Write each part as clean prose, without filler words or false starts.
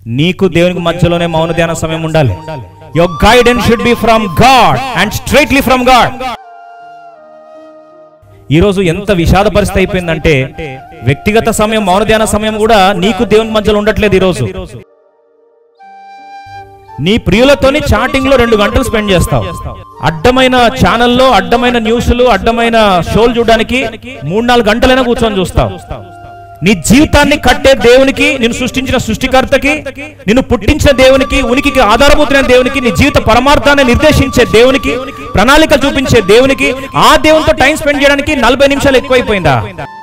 నీకు దేవునికి మధ్యలోనే మౌన ధ్యాన సమయం ఉండాలి. Your guidance should be from God and straightly from God. ఈరోజు ఎంత విషాద పరిస్థితి అయిపోయిందంటే వ్యక్తిగత సమయం, మౌన ధ్యాన సమయం కూడా నీకు దేవుని మధ్యలో ఉండట్లేదు. ఈరోజు నీ ప్రియులతోని చాటింగ్ లో 2 గంటలు స్పెండ్ చేస్తావు. అడ్డమైన ఛానల్లో అడ్డమైన న్యూస్లు, అడ్డమైన షోలు చూడడానికి 3-4 గంటలైనా కూర్చొని చూస్తావు. నీ జీవితాన్ని కట్టే దేవునికి, నిన్ను సృష్టించిన సృష్టికర్తకి, నిన్ను పుట్టించిన దేవునికి, ఉనికికి ఆధారభూతమైన దేవునికి, నీ జీవిత పరమార్థాన్ని నిర్దేశించే దేవునికి, ప్రణాళిక చూపించే దేవునికి, ఆ దేవునితో టైం స్పెండ్ చేయడానికి 40 నిమిషాలు ఎక్కువైపోయిందా?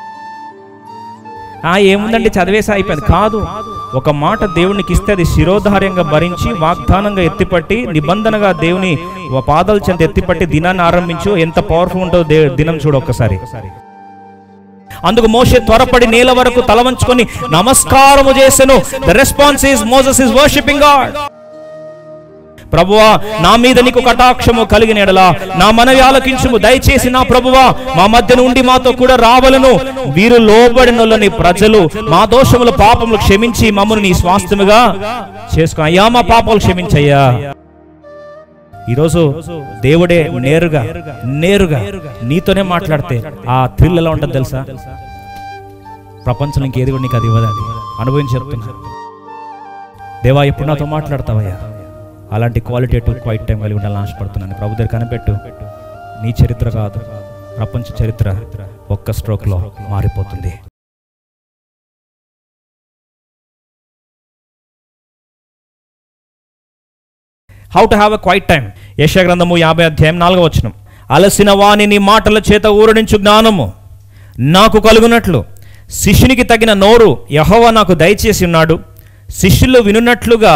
ఏముందండి చదివేసి అయిపోయింది కాదు. ఒక మాట దేవునికి ఇస్తే అది శిరోధార్యంగా భరించి, వాగ్దానంగా ఎత్తిపట్టి, నిబంధనగా దేవుని పాదాల చెంత ఎత్తిపట్టి దినాన్ని ఆరంభించు. ఎంత పవర్ఫుల్ ఉంటుందో దినం చూడు ఒక్కసారి. అందుకు మోషే త్వరపడి నేల వరకు తల వంచుకొని నమస్కారము చేసెను. The response is Moses is worshipping God. ప్రభువా, నా మీద నీకు కటాక్షము కలిగిన ఎడల నా మనవి ఆలకించుము. దయచేసి నా ప్రభువా, మా మధ్య నుండి మాతో కూడా రావలను. వీరు లోబడినొల్లని ప్రజలు మా దోషములు పాపములు క్షమించి మమ్మల్ని నీ స్వాస్థ్యముగా చేసుకో. అయ్యా, మా పాపాలు క్షమించయ్యా. ఈరోజు దేవుడే నేరుగా నీతోనే మాట్లాడితే ఆ థ్రిల్ ఎలా ఉంటుంది తెలుసా? ప్రపంచంలో ఇంకేది కూడా నీకు అది ఇవ్వదు. అది అనుభవించి చెప్తున్నా. దేవా, ఎప్పుడు నాతో మాట్లాడతావయ్యా? అలాంటి క్వాలిటేటివ్ క్వైట్ టైం కలిగి ఉండాలని ఆశపడుతున్నాను. ప్రభు దగ్గర కనిపెట్టు. నీ చరిత్ర కాదు, ప్రపంచ చరిత్ర ఒక్క స్ట్రోక్లో మారిపోతుంది. How to have a quiet time. యెషయా గ్రంథము 50 అధ్యాయం 4వ వచనం. అలసిన వాని నీ మాటల చేత ఊరడించు జ్ఞానము నాకు కలుగునట్లు శిష్యునికి తగిన నోరు యెహోవా నాకు దయచేసి ఉన్నాడు. శిష్యులు వినున్నట్లుగా,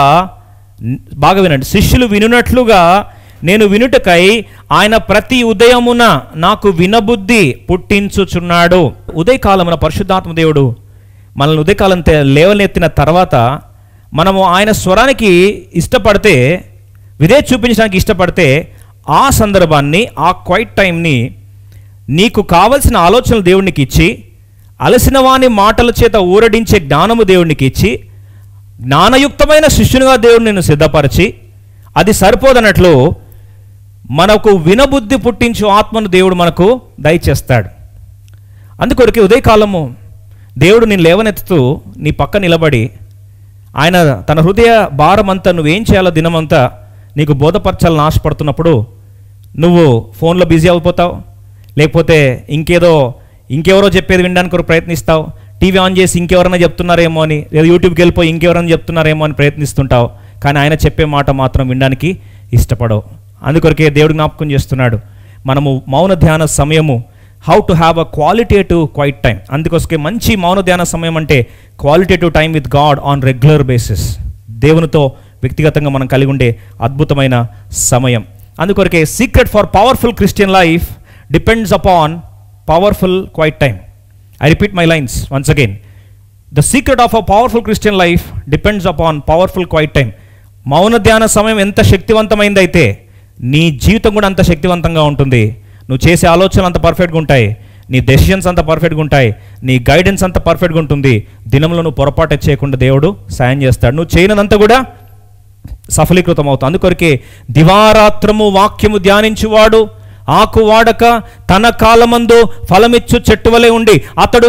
బాగా వినండి, శిష్యులు వినున్నట్లుగా నేను వినుటకై ఆయన ప్రతి ఉదయమున నాకు వినబుద్ధి పుట్టించుచున్నాడు. ఉదయకాలమున పరిశుద్ధాత్మ దేవుడు మనల్ని ఉదయకాలం లేవనెత్తిన తర్వాత మనము ఆయన స్వరానికి ఇష్టపడితే, విధేయత చూపించడానికి ఇష్టపడితే, ఆ సందర్భాన్ని, ఆ క్వైట్ టైంని నీకు కావలసిన ఆలోచనలు దేవునికి ఇచ్చి, అలసిన వాని మాటల చేత ఊరడించే జ్ఞానము దేవునికి ఇచ్చి, జ్ఞానయుక్తమైన శిష్యునిగా దేవుడు నిన్ను సిద్ధపరిచి, అది సరిపోదన్నట్లు మనకు వినబుద్ధి పుట్టించు ఆత్మను దేవుడు మనకు దయచేస్తాడు. అందుకొరకు ఉదయకాలము దేవుడు నిన్ను లేవనెత్తుతూ నీ పక్క నిలబడి ఆయన తన హృదయ భారమంతా నువ్వేం చేయాలో దినమంతా నీకు బోధపరచాలని ఆశపడుతున్నప్పుడు నువ్వు ఫోన్లో బిజీ అయిపోతావు, లేకపోతే ఇంకెవరో చెప్పేది వినడానికి ప్రయత్నిస్తావు, టీవీ ఆన్ చేసి ఇంకెవరైనా చెప్తున్నారేమో అని, లేదా యూట్యూబ్కి వెళ్ళిపోయి ఇంకెవరైనా చెప్తున్నారేమో అని ప్రయత్నిస్తుంటావు. కానీ ఆయన చెప్పే మాట మాత్రం వినడానికి ఇష్టపడవు. అందుకొరకే దేవుడు జ్ఞాపకం చేస్తున్నాడు, మనము మౌన ధ్యాన సమయము, how to have a qualitative quiet time. అందుకోసమే మంచి మౌన ధ్యాన సమయం అంటే qualitative time with God on regular basis. దేవునితో వ్యక్తిగతంగా మనం కలిగి ఉండే అద్భుతమైన సమయం. అందుకొరకే secret for powerful Christian life depends upon powerful quiet time. I repeat my lines once again. The secret of a powerful Christian life depends upon powerful quiet time. మౌన ధ్యాన సమయం ఎంత శక్తివంతమైందైతే నీ జీవితం కూడా అంత శక్తివంతంగా ఉంటుంది. నువ్వు చేసే ఆలోచనలు అంత పర్ఫెక్ట్గా ఉంటాయి, నీ డెసిషన్స్ అంత పర్ఫెక్ట్గా ఉంటాయి, నీ గైడెన్స్ అంత పర్ఫెక్ట్గా ఉంటుంది. దినంలో నువ్వు పొరపాటు చేయకుండా దేవుడు సాయం చేస్తాడు. నువ్వు చేయనదంతా కూడా సఫలీకృతం అవుతావు. అందుకొరకే దివారాత్రము వాక్యము ధ్యానించువాడు ఆకు వాడక తన కాలమందు ఫలమిచ్చు చెట్టు వలె ఉండి అతడు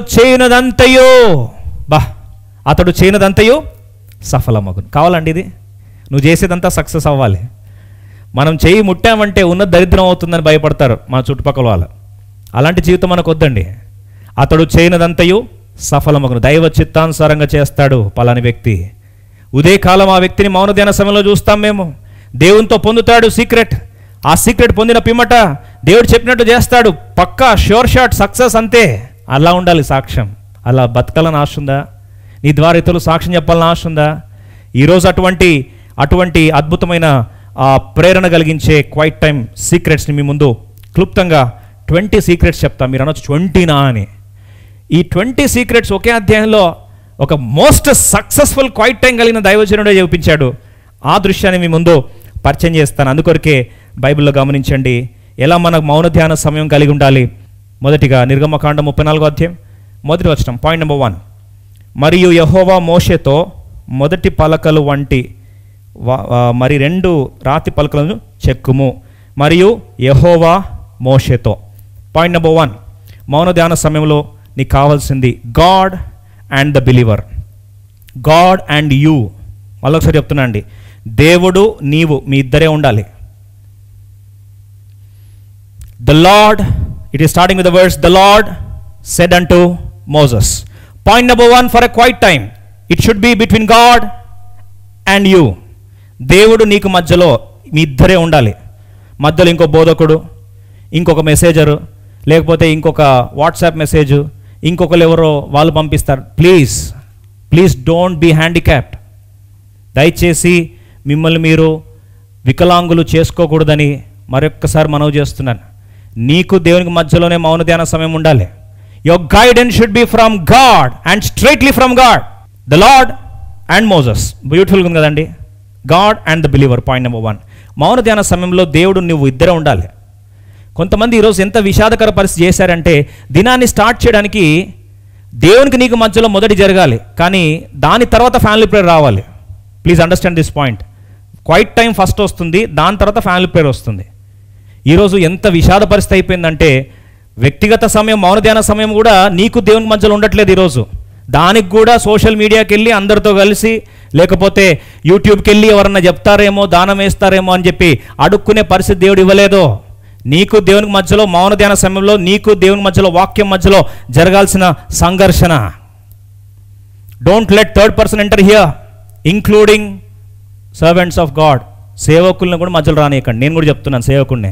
చేయనదంతయో సఫలమగును. కావాలండి ఇది? నువ్వు చేసేదంతా సక్సెస్ అవ్వాలి. మనం చేయి ముట్టామంటే ఉన్న దరిద్రం అవుతుందని భయపడతారు మన చుట్టుపక్కల వాళ్ళు. అలాంటి జీవితం మనకు వద్దండి. అతడు చేయనదంతయు సఫలమగును. దైవ చిత్తానుసారంగా చేస్తాడు పలాని వ్యక్తి. ఉదయకాలం ఆ వ్యక్తిని మౌన ధ్యాన సమయంలో చూస్తాం మేము. దేవునితో పొందుతాడు సీక్రెట్. ఆ సీక్రెట్ పొందిన పిమ్మట దేవుడు చెప్పినట్టు చేస్తాడు. పక్కా షూర్ షాట్ సక్సెస్ అంతే. అలా ఉండాలి సాక్ష్యం. అలా బతకాలని ఆశ ఉందా? నీ ద్వారా ఇతరులు సాక్ష్యం చెప్పాలని ఆశ ఉందా? ఈరోజు అటువంటి అద్భుతమైన ప్రేరణ కలిగించే క్వైట్ టైం సీక్రెట్స్ని మీ ముందు క్లుప్తంగా 20 సీక్రెట్స్ చెప్తా. మీరు అనొచ్చు 20నా అని. ఈ 20 సీక్రెట్స్ ఒకే అధ్యాయంలో ఒక మోస్ట్ సక్సెస్ఫుల్ క్వైట్ టైం కలిగిన దైవజనుడే చూపించాడు. ఆ దృశ్యాన్ని మీ ముందు పరిచయం చేస్తాను. అందుకొరకే బైబిల్లో గమనించండి ఎలా మనకు మౌన ధ్యాన సమయం కలిగి ఉండాలి. మొదటిగా నిర్గమకాండం 34వ అధ్యాయం 1వ వచనం. Point number 1. మరియు యెహోవా మోషేతో మొదటి పలకలు వంటి మరి 2 రాతి పలకలను చెక్కుము. మరియు యెహోవా మోషేతో. పాయింట్ నెంబర్ 1, మౌన ధ్యాన సమయంలో నీకు కావాల్సింది God and the believer. God and you. మళ్ళొకసారి చెప్తున్నా అండి, దేవుడు నీవు మీ ఇద్దరే ఉండాలి. The Lord, it is starting with the words the Lord said unto Moses. Point number 1, for a quiet time it should be between God and you. దేవుడు నీకు మధ్యలో మీ ఇద్దరే ఉండాలి. మధ్యలో ఇంకో బోధకుడు, ఇంకొక మెసేజరు, లేకపోతే ఇంకొక వాట్సాప్ మెసేజ్, ఇంకొకరు ఎవరో వాళ్ళు పంపిస్తారు. Please don't be handicapped. దయచేసి మిమ్మల్ని మీరు వికలాంగులు చేసుకోకూడదని మరొక్కసారి మనవి చేస్తున్నాను. నీకు దేవునికి మధ్యలోనే మౌన ధ్యాన సమయం ఉండాలి. Your guidance should be from God and straightly from God. The Lord and Moses. బ్యూటిఫుల్గా ఉంది కదండి. God and the believer. Point number 1, మౌన ధ్యాన సమయంలో దేవుడు నువ్వు ఇద్దరే ఉండాలి. కొంతమంది ఈరోజు ఎంత విషాదకర పరిస్థితి చేశారంటే, దినాన్ని స్టార్ట్ చేయడానికి దేవునికి నీకు మధ్యలో మొదటి జరగాలి, కానీ దాని తర్వాత ఫ్యామిలీ ప్రేయర్ రావాలి. Please understand this point. Quiet time first వస్తుంది, దాని తర్వాత ఫ్యామిలీ ప్రేయర్ వస్తుంది. ఈరోజు ఎంత విషాద పరిస్థితి అయిపోయిందంటే, వ్యక్తిగత సమయం, మౌన ధ్యాన సమయం కూడా నీకు దేవునికి మధ్యలో ఉండట్లేదు ఈరోజు. దానికి కూడా సోషల్ మీడియాకి వెళ్ళి అందరితో కలిసి, లేకపోతే యూట్యూబ్కి వెళ్ళి ఎవరన్నా చెప్తారేమో, దానం వేస్తారేమో అని చెప్పి అడుక్కునే పరిస్థితి దేవుడు ఇవ్వలేదు. నీకు దేవునికి మధ్యలో మౌన ధ్యాన సమయంలో, నీకు దేవునికి మధ్యలో, వాక్యం మధ్యలో జరగాల్సిన సంఘర్షణ. Don't let third person enter here, including servants of God. సేవకుల్ని కూడా మధ్యలో రానియకండి. నేను కూడా చెప్తున్నాను సేవకుడినే.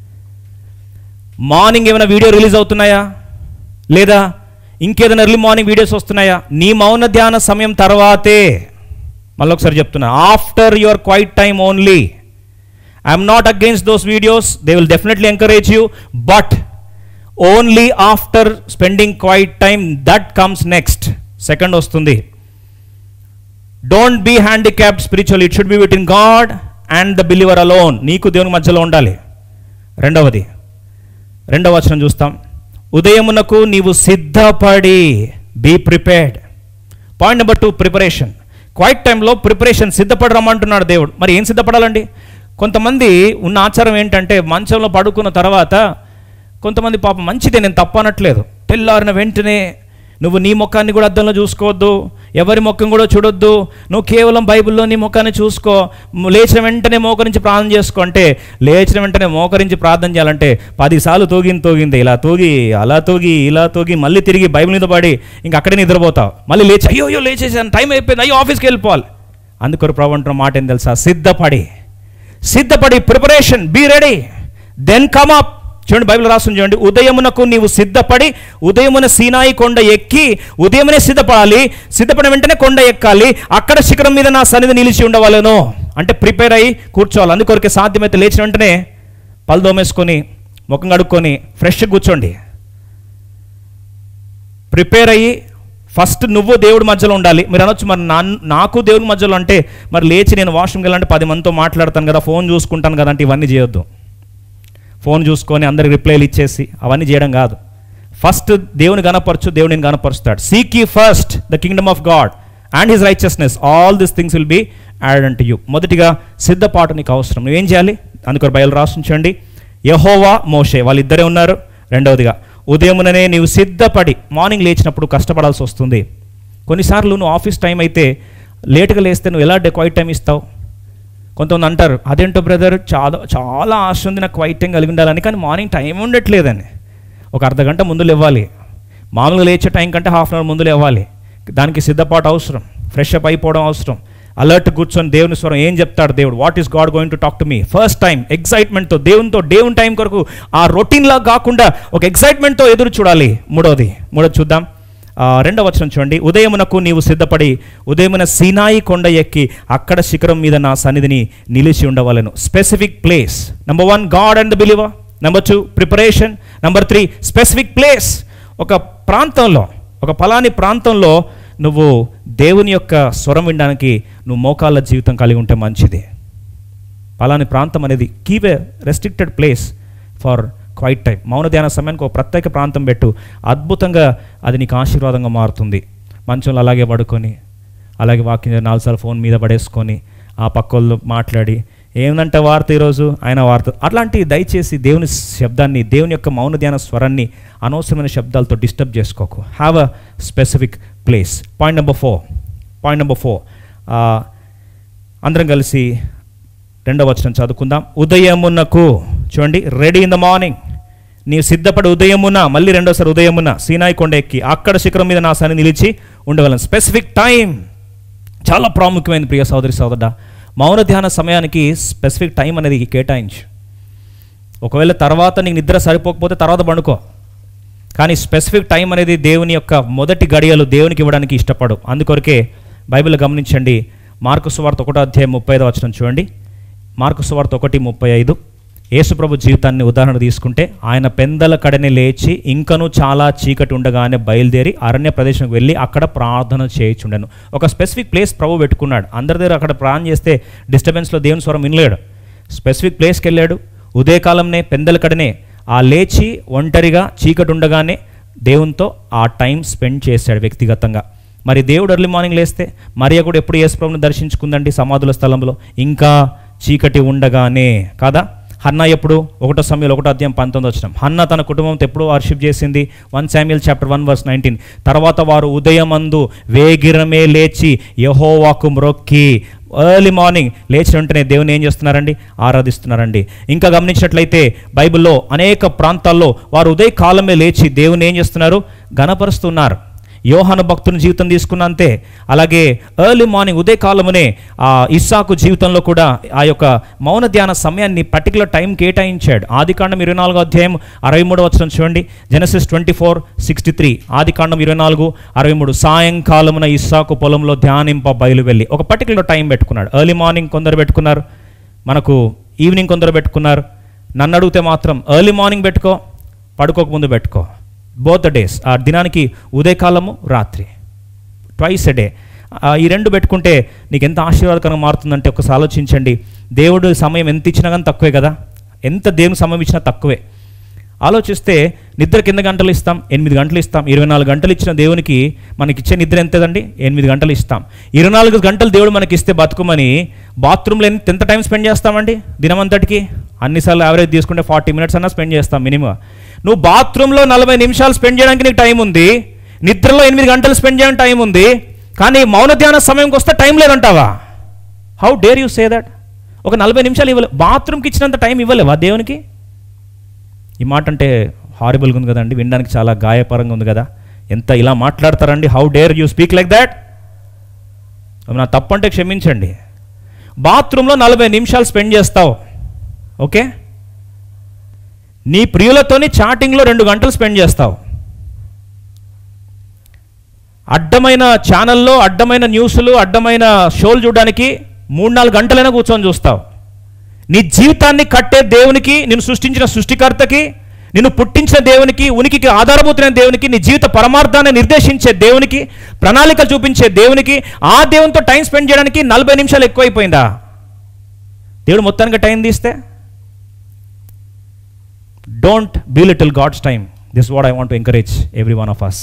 మార్నింగ్ ఏమైనా వీడియో రిలీజ్ అవుతున్నాయా, లేదా ఇంకేదైనా ఎర్లీ మార్నింగ్ వీడియోస్ వస్తున్నాయా, నీ మౌన ధ్యాన సమయం తర్వాతే. మళ్ళీ ఒకసారి చెప్తున్నా, after your quiet time only. I'm not against those videos, they will definitely encourage you, but only after spending quiet time, that comes next. Second వస్తుంది. Don't be handicapped spiritually, it should be between God and the believer alone. నీకు దేవుని మధ్యలో ఉండాలి. రెండవ వచనం చూస్తాం. ఉదయమునకు నీవు సిద్ధపడి, be prepared. Point number 2, preparation. Quiet టైంలో ప్రిపరేషన్, సిద్ధపడి రమ్మంటున్నాడు దేవుడు. మరి ఏం సిద్ధపడాలండి? కొంతమంది ఉన్న ఆచారం ఏంటంటే, మంచంలో పడుకున్న తర్వాత కొంతమంది పాపం, మంచిదే, నేను తప్పనట్లేదు, తెల్లారిన వెంటనే నువ్వు నీ ముఖాన్ని కూడా అద్దంలో చూసుకోవద్దు, ఎవరి ముఖం కూడా చూడొద్దు, నువ్వు కేవలం బైబిల్లో నీ ముఖాన్ని చూసుకో, లేచిన వెంటనే మోకరించి ప్రార్థన చేసుకో అంటే, లేచిన వెంటనే మోకరించి ప్రార్థన చేయాలంటే 10 సార్లు తోగింది, ఇలా తూగి, అలా తూగి, ఇలా తూగి, మళ్ళీ తిరిగి బైబిల్ మీద పడి ఇంక అక్కడే నిద్రపోతావు. మళ్ళీ లేచి అయ్యో లేచేసాను, టైం అయిపోయింది, అయ్యో ఆఫీస్కి వెళ్ళిపోవాలి. అందుకొరకు ప్రభు అంటున్న మాట ఏం తెలుసా? సిద్ధపడి preparation, be ready, then come up. చూడండి, బైబిల్ రాస్తుంది చూడండి. ఉదయమునకు నీవు సిద్ధపడి, ఉదయమున సీనాయి కొండ ఎక్కి, ఉదయమునే సిద్ధపడాలి, సిద్ధపడిన వెంటనే కొండ ఎక్కాలి, అక్కడ శిఖరం మీద నా సన్నిధి నిలిచి ఉండవాలను. అంటే ప్రిపేర్ అయ్యి కూర్చోవాలి. అందుకొరకే సాధ్యమైతే లేచిన వెంటనే పళ్ళు దోమేసుకొని, ముఖం కడుక్కొని ఫ్రెష్గా కూర్చోండి. ప్రిపేర్ అయ్యి ఫస్ట్ నువ్వు దేవుడి మధ్యలో ఉండాలి. మీరు అనొచ్చు, మరి నాకు దేవుడి మధ్యలో అంటే, మరి లేచి నేను వాష్రూమ్కి వెళ్ళాలంటే 10 మందితో మాట్లాడతాను కదా, ఫోన్ చూసుకుంటాను కదా అంటే, ఇవన్నీ చేయొద్దు. ఫోన్ చూసుకొని అందరికి రిప్లైలు ఇచ్చేసి అవన్నీ చేయడం కాదు. ఫస్ట్ దేవుని గణపరచు, దేవుడు నేను గణపరుస్తాడు. Seek ye first the kingdom of God and his righteousness, all this things will be added unto you. మొదటిగా సిద్ధపాటు నీకు అవసరం. నువ్వేం చేయాలి? అందుకొరకు బైబిల్ రాసించండి. యెహోవా, మోషే వాళ్ళిద్దరే ఉన్నారు. రెండవదిగా, ఉదయముననే నీవు సిద్ధపడి, మార్నింగ్ లేచినప్పుడు కష్టపడాల్సి వస్తుంది. కొన్నిసార్లు నువ్వు ఆఫీస్ టైం అయితే లేట్గా లేస్తే నువ్వు ఎలా క్వైట్ టైం ఇస్తావు? కొంతమంది అంటారు, అదేంటో బ్రదర్, చాలా ఆశ ఉంది నాకు క్వైట్ టైం కలిగి ఉండాలని, కానీ మార్నింగ్ టైం ఉండట్లేదని. ఒక అర్ధగంట ముందు లేవాలి. మామూలుగా లేచే టైం కంటే హాఫ్ అన్ అవర్ ముందు లేవాలి. దానికి సిద్ధపాటు అవసరం, ఫ్రెష్ అప్ అయిపోవడం అవసరం. అలర్ట్ కూర్చొని దేవుని స్వరం ఏం చెప్తాడు దేవుడు, what is God going to talk to me, first time ఎగ్జైట్మెంట్తో, దేవుని టైం కొరకు ఆ రొటీన్లా కాకుండా ఒక ఎగ్జైట్మెంట్తో ఎదురు చూడాలి. మూడోది చూద్దాం. 2వ వచనం చూడండి. ఉదయమునకు నీవు సిద్ధపడి, ఉదయమున సీనాయి కొండ ఎక్కి, అక్కడ శిఖరం మీద నా సన్నిధిని నిలిచి ఉండవలను. Specific place. Number 1 God and the believer. Number 2 preparation. Number 3 specific place. ఒక ప్రాంతంలో, ఒక పలాని ప్రాంతంలో నువ్వు దేవుని యొక్క స్వరం వినడానికి నువ్వు మోకాళ్ళ జీవితం కలిగి ఉంటే మంచిది. పలాని ప్రాంతం అనేది keep a restricted place for quiet time. మౌన ధ్యాన సమయానికి ఒక ప్రత్యేక ప్రాంతం పెట్టు. అద్భుతంగా అది నీకు ఆశీర్వాదంగా మారుతుంది. మంచంలో అలాగే పడుకొని అలాగే వాక్యం 4 సార్లు ఫోన్ మీద పడేసుకొని ఆ పక్కోళ్ళు మాట్లాడి ఏందంటే వార్త ఈరోజు ఆయన వార్త, అట్లాంటి దయచేసి దేవుని శబ్దాన్ని, దేవుని యొక్క మౌన ధ్యాన స్వరాన్ని అనవసరమైన శబ్దాలతో డిస్టర్బ్ చేసుకోకు. Have a specific place. Point number 4 అందరం కలిసి 2వ వచనం చదువుకుందాం. ఉదయమునకు, చూడండి, రెడీ ఇన్ ద మార్నింగ్, నీవు సిద్ధపడి ఉదయమున, మళ్ళీ రెండోసారి ఉదయమున సీనాయి కొండ ఎక్కి అక్కడ శిఖరం మీద నా సన్నిధి నిలిచి ఉండగలను. స్పెసిఫిక్ టైం చాలా ప్రాముఖ్యమైనది ప్రియ సోదరి సోదరుడా. మౌన ధ్యాన సమయానికి స్పెసిఫిక్ టైం అనేది కేటాయించు. ఒకవేళ తర్వాత నీకు నిద్ర సరిపోకపోతే తర్వాత పండుకో, కానీ స్పెసిఫిక్ టైం అనేది దేవుని యొక్క మొదటి గడియలు దేవునికి ఇవ్వడానికి ఇష్టపడు. అందుకొరకే బైబిల్ గమనించండి. మార్కు సువార్త 1వ అధ్యాయం 35వ వచనం చూడండి. మార్కు సువార్త 1:35. యేసుప్రభు జీవితాన్ని ఉదాహరణ తీసుకుంటే, ఆయన పెందల కడని లేచి ఇంకనూ చాలా చీకటి ఉండగానే బయలుదేరి అరణ్య ప్రదేశంకి వెళ్ళి అక్కడ ప్రార్థన చేయుచుండెను. ఒక స్పెసిఫిక్ ప్లేస్ ప్రభు పెట్టుకున్నాడు. అందరి దగ్గర అక్కడ ప్రార్థన చేస్తే డిస్టర్బెన్స్లో దేవుని స్వరం వినలేడు. స్పెసిఫిక్ ప్లేస్కి వెళ్ళాడు. ఉదయకాలంనే పెందల కడనే లేచి ఒంటరిగా చీకటి ఉండగానే దేవునితో ఆ టైం స్పెండ్ చేశాడు వ్యక్తిగతంగా. మరి దేవుడు ఎర్లీ మార్నింగ్ లేస్తే, మరియ కూడా ఎప్పుడు యేసుప్రభుని దర్శించుకుందండి సమాధుల స్థలంలో? ఇంకా చీకటి ఉండగానే కాదా? హన్నా ఎప్పుడు? 1 సమూయేలు 1వ అధ్యాయం 19వ వచనం. హన్నా తన కుటుంబంతో ఎప్పుడు వర్షిప్ చేసింది? 1 శామ్యూయల్ చాప్టర్ 1:19. తర్వాత వారు ఉదయమందు వేగిరమే లేచి యెహోవాకు మ్రొక్కి, ఎర్లీ మార్నింగ్ లేచిన వెంటనే దేవుని ఏం చేస్తున్నారండి? ఆరాధిస్తున్నారండి. ఇంకా గమనించినట్లయితే బైబిల్లో అనేక ప్రాంతాల్లో వారు ఉదయకాలమే లేచి దేవుని ఏం చేస్తున్నారు? గణపరుస్తున్నారు. యోహాను భక్తుని జీవితం తీసుకున్న అంతే. అలాగే ఎర్లీ మార్నింగ్ ఉదయకాలమునే ఇస్సాకు జీవితంలో కూడా ఆ యొక్క మౌన ధ్యాన సమయాన్ని పర్టికులర్ టైం కేటాయించాడు. ఆదికాండం 24వ అధ్యాయం 63వ వచనం చూడండి. జెనసిస్ 24:63. ఆదికాండం 24:63. సాయంకాలమున ఇస్సాకు పొలంలో ధ్యానింప బయలు వెళ్ళి, ఒక పర్టికులర్ టైం పెట్టుకున్నాడు. ఎర్లీ మార్నింగ్ కొందరు పెట్టుకున్నారు, మనకు ఈవినింగ్ కొందరు పెట్టుకున్నారు. నన్ను అడిగితే మాత్రం ఎర్లీ మార్నింగ్ పెట్టుకో, పడుకోకముందు పెట్టుకో. బోత్ ద డేస్, ఆ దినానికి ఉదయకాలము రాత్రి, ట్వైస్ ఎ డే. ఈ 2 పెట్టుకుంటే నీకు ఎంత ఆశీర్వాదకరంగా మారుతుందంటే ఒకసారి ఆలోచించండి. దేవుడు సమయం ఎంత ఇచ్చినా కానీ తక్కువే కదా. ఎంత దేవునికి సమయం ఇచ్చినా తక్కువే. ఆలోచిస్తే నిద్రకి ఎన్ని గంటలు ఇస్తాం? 8 గంటలు ఇస్తాం. 24 గంటలు ఇచ్చిన దేవునికి మనకిచ్చే నిద్ర ఎంతదండి? 8 గంటలు ఇస్తాం. 24 గంటలు దేవుడు మనకి ఇస్తే బతుకుమని బాత్రూంలో ఎంత టైం స్పెండ్ చేస్తామండి దినమంతటికి? అన్నిసార్లు యావరేజ్ తీసుకుంటే 40 మినిట్స్ అన్నా స్పెండ్ చేస్తాం మినిమం. నువ్వు బాత్రూంలో 40 నిమిషాలు స్పెండ్ చేయడానికి నీకు టైం ఉంది, నిద్రలో 8 గంటలు స్పెండ్ చేయడానికి టైం ఉంది, కానీ మౌన ధ్యాన సమయంకి వస్తే టైం లేదంటావా? How dare you say that? ఒక 40 నిమిషాలు ఇవ్వలే, బాత్రూమ్కి ఇచ్చినంత టైం ఇవ్వలేవా దేవునికి? ఈ మాట అంటే హారిబుల్గా ఉంది కదండి, వినడానికి చాలా గాయపరంగా ఉంది కదా. ఎంత ఇలా మాట్లాడతారండి? How dare you speak like that? నా తప్పంటే క్షమించండి. బాత్రూంలో 40 నిమిషాలు స్పెండ్ చేస్తావు, ఓకే? నీ ప్రియులతోని చాటింగ్లో 2 గంటలు స్పెండ్ చేస్తావు. అడ్డమైన ఛానల్లో అడ్డమైన న్యూస్లు, అడ్డమైన షోలు చూడడానికి 3-4 గంటలైనా కూర్చొని చూస్తావు. నీ జీవితాన్ని కట్టే దేవునికి, నిన్ను సృష్టించిన సృష్టికర్తకి, నిన్ను పుట్టించిన దేవునికి, ఉనికికి ఆధారభూతమైన దేవునికి, నీ జీవిత పరమార్థాన్ని నిర్దేశించే దేవునికి, ప్రణాళిక చూపించే దేవునికి, ఆ దేవునితో టైం స్పెండ్ చేయడానికి 40 నిమిషాలు ఎక్కువైపోయిందా? దేవుడు మొత్తానికి టైం తీస్తే? Don't belittle God's time. This is what I want to encourage every one of us.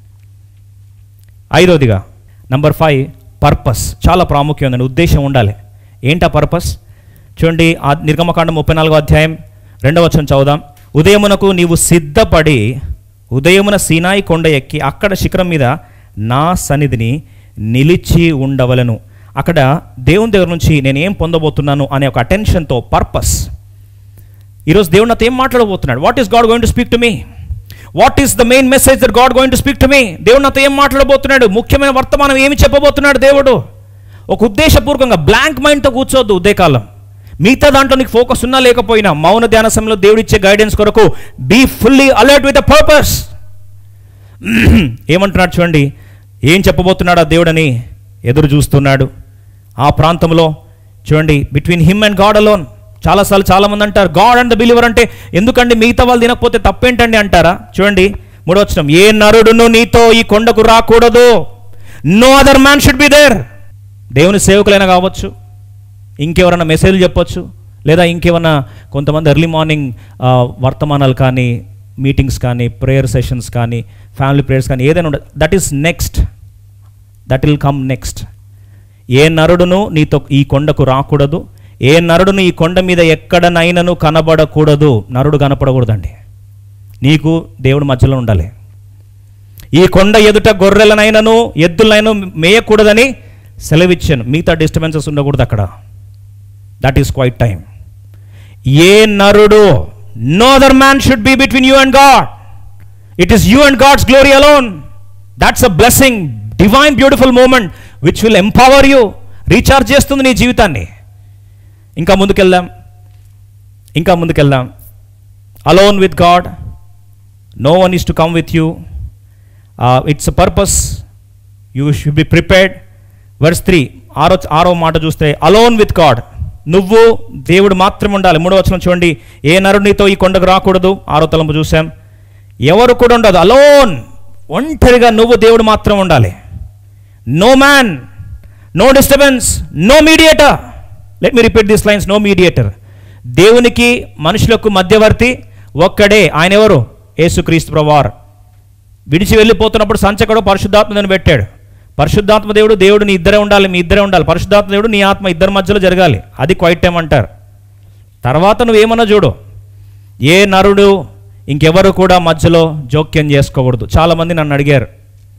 5వదిగా నంబర్ 5, పర్పస్. చాలా ప్రాముఖ్యం ఉందండి. ఉద్దేశం ఉండాలి. ఏంటా పర్పస్? చూడండి, నిర్గమకాండం 34వ అధ్యాయం 2వ వచనం చదువుదాం. ఉదయమునకు నీవు సిద్ధపడి ఉదయమున సీనాయి కొండ ఎక్కి అక్కడ శిఖరం మీద నా సన్నిధిని నిలిచి ఉండవలను. అక్కడ దేవుని దగ్గర నుంచి నేను ఏం పొందబోతున్నాను అనే ఒక అటెన్షన్తో, పర్పస్. ఈరోజు దేవుడు నాతో ఏం మాట్లాడబోతున్నాడు? What is God going to speak to me? What is the main message that God going to speak to me? దేవుడు నాతో ఏం మాట్లాడబోతున్నాడు? ముఖ్యమైన వర్తమానం ఏమి చెప్పబోతున్నాడు దేవుడు? ఒక ఉద్దేశపూర్వకంగా బ్లాంక్ మైండ్తో కూర్చోవద్దు ఉదయకాలం. మిగతా దాంట్లో నీకు ఫోకస్ ఉన్నా లేకపోయినా మౌన ధ్యాన సమయంలో దేవుడు ఇచ్చే గైడెన్స్ కొరకు be fully alert with the purpose. ఏమంటున్నాడు చూడండి, ఏం చెప్పబోతున్నాడు ఆ దేవుడని ఎదురు చూస్తున్నాడు. ఆ ప్రాంతంలో చూడండి, between him and God alone. చాలాసార్లు చాలామంది అంటారు గాడ్ అండ్ ద బిలీవర్ అంటే ఎందుకండి మిగతా వాళ్ళు తినకపోతే తప్పేంటండి అంటారా? చూడండి 3వ వచనం, ఏ నరుడును నీతో ఈ కొండకు రాకూడదు, no other man should be there. దేవుని సేవకులైనా కావచ్చు, ఇంకెవరైనా మెసేజ్లు చెప్పొచ్చు, లేదా ఇంకేమన్నా కొంతమంది ఎర్లీ మార్నింగ్ వర్తమానాలు కానీ, మీటింగ్స్ కానీ, ప్రేయర్ సెషన్స్ కానీ, ఫ్యామిలీ ప్రేయర్స్ కానీ, ఏదైనా ఉండదు. That is next, that will come next. ఏ నరుడును నీతో ఈ కొండకు రాకూడదు, ఏ నరుడును ఈ కొండ మీద ఎక్కడనైనను కనబడకూడదు. నరుడు కనపడకూడదండి, నీకు దేవుడు మధ్యలో ఉండాలి. ఈ కొండ ఎదుట గొర్రెలనైనను ఎద్దులనైనా మేయకూడదని సెలవిచ్చాను. మిగతా డిస్టర్బెన్సెస్ ఉండకూడదు అక్కడ. That is quiet time. ఏ నరుడు, no other man should be between you and God. It is you and God's glory alone. That's a blessing, divine beautiful moment which will empower you. Recharge చేస్తుంది నీ జీవితాన్ని. ఇంకా ముందుకెళ్దాం. Alone with God, no one is to come with you. It's a purpose, you should be prepared. Verse 3, ఆరో మాట చూస్తే, alone with God, నువ్వు దేవుడు మాత్రం ఉండాలి. 3వ వచనం చూడండి, ఏ నరుడు నీతో ఈ కొండకు రాకూడదు. 6వ తలంపు చూసాం, ఎవరు కూడా ఉండదు. అలోన్, ఒంటరిగా నువ్వు దేవుడు మాత్రం ఉండాలి. No man, no disturbance, no mediator. Let me repeat this lines. No mediator. దేవునికి మనుషులకు మధ్యవర్తి ఒక్కడే. ఆయన ఎవరు? యేసుక్రీస్తు ప్రభువారు. విడిచి వెళ్ళిపోతున్నప్పుడు సంచకడు పరిశుద్ధాత్మని పెట్టాడు. పరిశుద్ధాత్మ దేవుడు నీ ఇద్దరే ఉండాలి, మీ ఇద్దరే ఉండాలి. పరిశుద్ధాత్మ దేవుడు నీ ఆత్మ ఇద్దరి మధ్యలో జరగాలి. అది క్వైట్ టైం అంటారు. తర్వాత నువ్వేమన్నా చూడు, ఏ నరుడు ఇంకెవరు కూడా మధ్యలో జోక్యం చేసుకోకూడదు. చాలామంది నన్ను అడిగారు,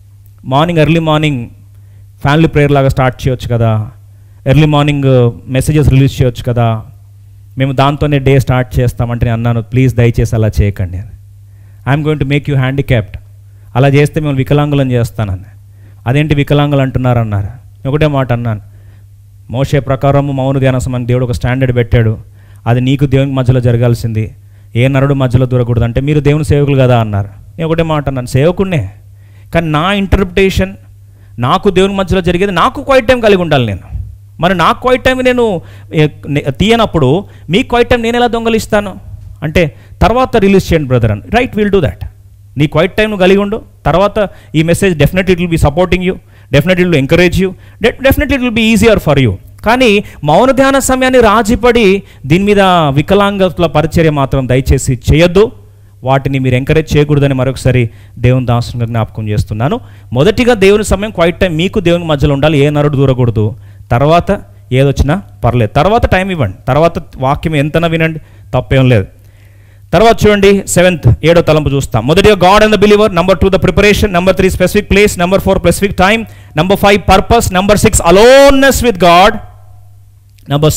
ఎర్లీ మార్నింగ్ ఫ్యామిలీ ప్రేయర్ లాగా స్టార్ట్ చేయొచ్చు కదా, ఎర్లీ మార్నింగ్ మెసేజెస్ రిలీజ్ చేయొచ్చు కదా, మేము దాంతోనే డే స్టార్ట్ చేస్తామంటే నేను అన్నాను, ప్లీజ్ దయచేసి అలా చేయకండి. I'm going to make you handicapped. అలా చేస్తే మేము వికలాంగులను చేస్తానని. అదేంటి వికలాంగులు అంటున్నారన్నారు. ఒకటే మాట అన్నాను, మోషే ప్రకారము మౌన ధ్యాన సమయానికి దేవుడు ఒక స్టాండర్డ్ పెట్టాడు. అది నీకు దేవునికి మధ్యలో జరగాల్సింది, ఏ నరుడు మధ్యలో దూరకూడదు. అంటే మీరు దేవుని సేవకులు కదా అన్నారు. నేను ఒకటే మాట అన్నాను, సేవకుడినే, కానీ నా ఇంటర్ప్రిటేషన్, నాకు దేవుని మధ్యలో జరిగేది నాకు క్వైట్ టైం కలిగి ఉండాలి. నేను మరి నాకు క్వైట్ టైం నేను తీయనప్పుడు మీ క్వైట్ టైం నేను ఎలా దొంగలిస్తాను అంటే, తర్వాత రిలీజ్ చేయండి బ్రదర్ అని. Right, will do that. నీ క్వైట్ టైం నువ్వు కలిగి ఉండు. తర్వాత ఈ message definitely it will be supporting you, definitely it will encourage you, definitely it will be easier for you. కానీ మౌన ధ్యాన సమయాన్ని రాజీపడి దీని మీద వికలాంగుల పరిచర్య మాత్రం దయచేసి చేయొద్దు. వాటిని మీరు ఎంకరేజ్ చేయకూడదని మరొకసారి దేవుని దాసునిగా జ్ఞాపకం చేస్తున్నాను. మొదటిగా దేవుని సమయం క్వైట్ టైం మీకు దేవుని మధ్యలో ఉండాలి, ఏ నరుడు దూరకూడదు. తర్వాత ఏదొచ్చినా పర్లేదు, తర్వాత టైం ఇవ్వండి, తర్వాత వాక్యం ఎంతనా వినండి, తప్పేం లేదు. తర్వాత చూడండి 7th 7వ తలంపు చూస్తాం. మొదటిగా God and the believer, number 2 the preparation, number 3 specific place, number 4 specific time, number 5 purpose, number 6 aloneness with God, number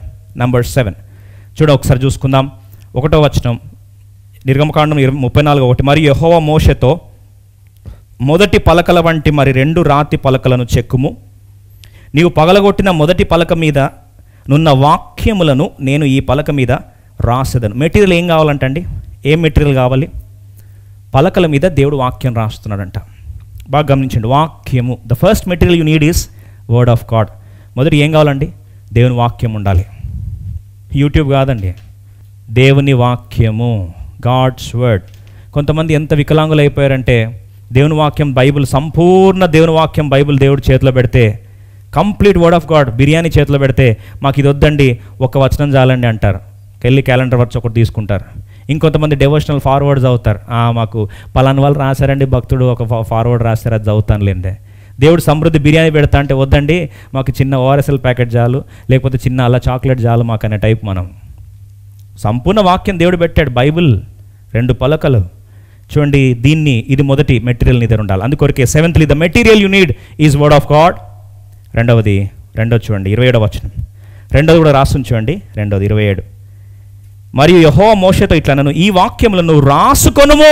7 చూడ ఒకసారి చూసుకుందాం. 1వ వచనం నిర్గమకాండం 34:1, మరియు యెహోవా మోషేతో, మొదటి పలకల వంటి మరి 2 రాతి పలకలను చెక్కుము, నీవు పగలగొట్టిన మొదటి పలక మీద నున్న వాక్యములను నేను ఈ పలక మీద రాసేదను. మెటీరియల్ ఏం కావాలంటండి? ఏం మెటీరియల్ కావాలి? పలకల మీద దేవుడు వాక్యం రాస్తున్నాడంట. బాగా గమనించండి, వాక్యము. The first material you need is word of God. మొదటి ఏం కావాలండి? దేవుని వాక్యం ఉండాలి. యూట్యూబ్ కాదండి, దేవుని వాక్యము, గాడ్స్ వర్డ్. కొంతమంది ఎంత వికలాంగులు అయిపోయారంటే, దేవుని వాక్యం బైబిల్, సంపూర్ణ దేవుని వాక్యం బైబిల్ దేవుడు చేతిలో పెడితే, complete word of God biryani చేతిలో పెడితే, మాకు ఇది వద్దండి, ఒక వచనం చాలండి అంటారు. వెళ్ళి క్యాలెండర్ వర్డ్స్ ఒకటి తీసుకుంటారు. ఇంకొంతమంది డెవోషనల్ ఫార్వర్డ్స్ అవుతారు. మాకు పలానా వాళ్ళు రాశారండి, భక్తుడు ఒక ఫార్వర్డ్ రాశారు, అది చదువుతానులేండి. దేవుడు సమృద్ధి బిర్యానీ పెడతా అంటే, వద్దండి మాకు చిన్న ఓఆర్ఎస్ఎల్ ప్యాకెట్ చాలు, లేకపోతే చిన్న అలా చాక్లెట్ చాలు మాకు అనే టైప్. మనం సంపూర్ణ వాక్యం దేవుడు పెట్టాడు, బైబిల్ 2 పలకలు. చూడండి, ఇది మొదటి మెటీరియల్ నీ దగ్గర ఉండాలి. అందుకొరకే 7th the material you need is word of God. రెండవది చూడండి 27వ వచనం, రెండోది కూడా రాసుని చూడండి, 2వ 27, మరియు యెహోవా మోషేతో ఇట్లనను, ఈ వాక్యములను నువ్వు రాసుకొనుము,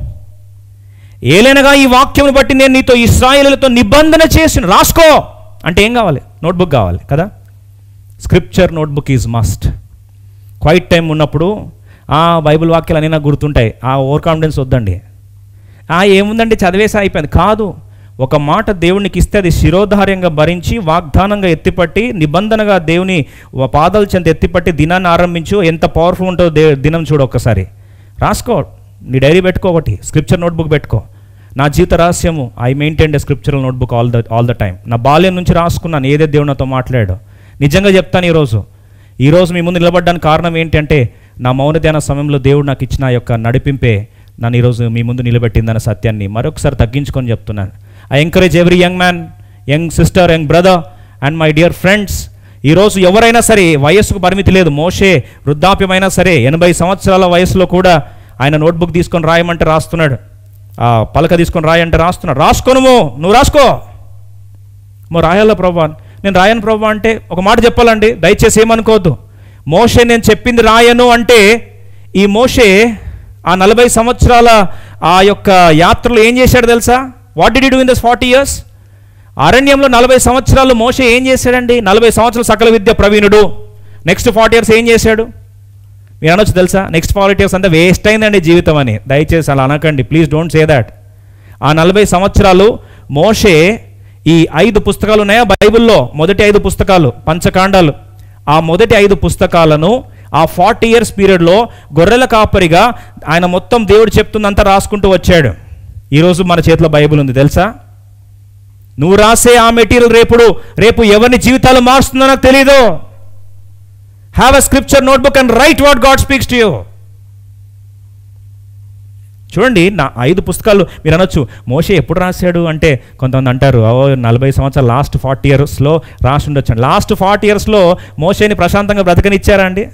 ఏలైనగా ఈ వాక్యమును బట్టి నేను నీతో ఇశ్రాయేలులతో నిబంధన చేసిన. రాసుకో అంటే ఏం కావాలి? నోట్బుక్ కావాలి కదా. Scripture notebook is must. Quiet time ఉన్నప్పుడు బైబిల్ వాక్యాలు అన్నీ నాకు గుర్తుంటాయి, ఓవర్ కాన్ఫిడెన్స్ వద్దండి. ఏముందండి చదివేసి అయిపోయింది కాదు. ఒక మాట దేవునికి ఇస్తే అది శిరోధార్యంగా భరించి, వాగ్దానంగా ఎత్తిపట్టి, నిబంధనగా దేవుని పాదాల చెంత ఎత్తిపట్టి దినాన్ని ఆరంభించు. ఎంత పవర్ఫుల్ ఉంటుందో దినం చూడు. ఒక్కసారి రాసుకో, నీ డైరీ పెట్టుకో, ఒకటి స్క్రిప్చర్ నోట్బుక్ పెట్టుకో. నా జీవిత రహస్యము, I maintain a scriptural notebook all the time. నా బాల్యం నుంచి రాసుకున్నాను ఏదే దేవుడు నాతో మాట్లాడాడో. నిజంగా చెప్తాను, ఈరోజు మీ ముందు నిలబడ్డానికి కారణం ఏంటంటే, నా మౌన ధ్యాన సమయంలో దేవుడు నాకు ఇచ్చిన యొక్క నడిపింపే నన్ను ఈరోజు మీ ముందు నిలబెట్టిందన్న సత్యాన్ని మరొకసారి తగ్గించుకొని చెప్తున్నాను. I encourage every young man, young sister, young brother and my dear friends, ఈరోజు ఎవరైనా సరే వయస్సుకు పరిమితి లేదు. మోషే వృద్ధాప్యమైనా సరే 80 సంవత్సరాల వయసులో కూడా ఆయన నోట్బుక్ తీసుకొని రాయమంటే రాస్తున్నాడు, పలక తీసుకొని రాయంటే రాస్తున్నాడు. రాసుకోను, నువ్వు రాసుకో. రాయాలా ప్రభా? నేను రాయను ప్రభా అంటే ఒక మాట చెప్పాలండి, దయచేసి ఏమనుకోవద్దు. మోషే నేను చెప్పింది రాయను అంటే, ఈ మోషే ఆ 40 సంవత్సరాల ఆ యొక్క యాత్రలో ఏం చేశాడు తెలుసా? What did you do in this 40 years? అరణ్యంలో 40 సంవత్సరాలు మోషే ఏం చేశాడండి? 40 సంవత్సరాలు సకల విద్య ప్రవీణుడు. నెక్స్ట్ 40 years ఏం చేశాడు? మీరు అనొచ్చు తెలుసా, నెక్స్ట్ 40 years అంతా వేస్ట్ అయిందండి జీవితం అని. దయచేసి అలా అనకండి, ప్లీజ్ డోంట్ సే దాట్. ఆ 40 సంవత్సరాలు మోషే ఈ 5 పుస్తకాలు ఉన్నాయా బైబిల్లో, మొదటి 5 పుస్తకాలు పంచకాండాలు, ఆ మొదటి 5 పుస్తకాలను ఆ 40 years పీరియడ్లో గొర్రెల కాపరిగా ఆయన మొత్తం దేవుడు చెప్తుందంతా రాసుకుంటూ వచ్చాడు. ఈరోజు మన చేతిలో బైబిల్ ఉంది తెలుసా? నువ్వు రాసే ఆ మెటీరియల్ రేపు ఎవరిని జీవితాలు మారుస్తుందో నాకు తెలీదు. Have a scripture notebook and write what God speaks to you. చూడండి, నా 5 పుస్తకాలు. మీరు అనొచ్చు మోషే ఎప్పుడు రాశాడు అంటే, కొంతమంది అంటారు 40 సంవత్సరాలు లాస్ట్ 40 yearsలో రాసి ఉండొచ్చు. లాస్ట్ 40 yearsలో మోషేని ప్రశాంతంగా బ్రతకనిచ్చారా అండి?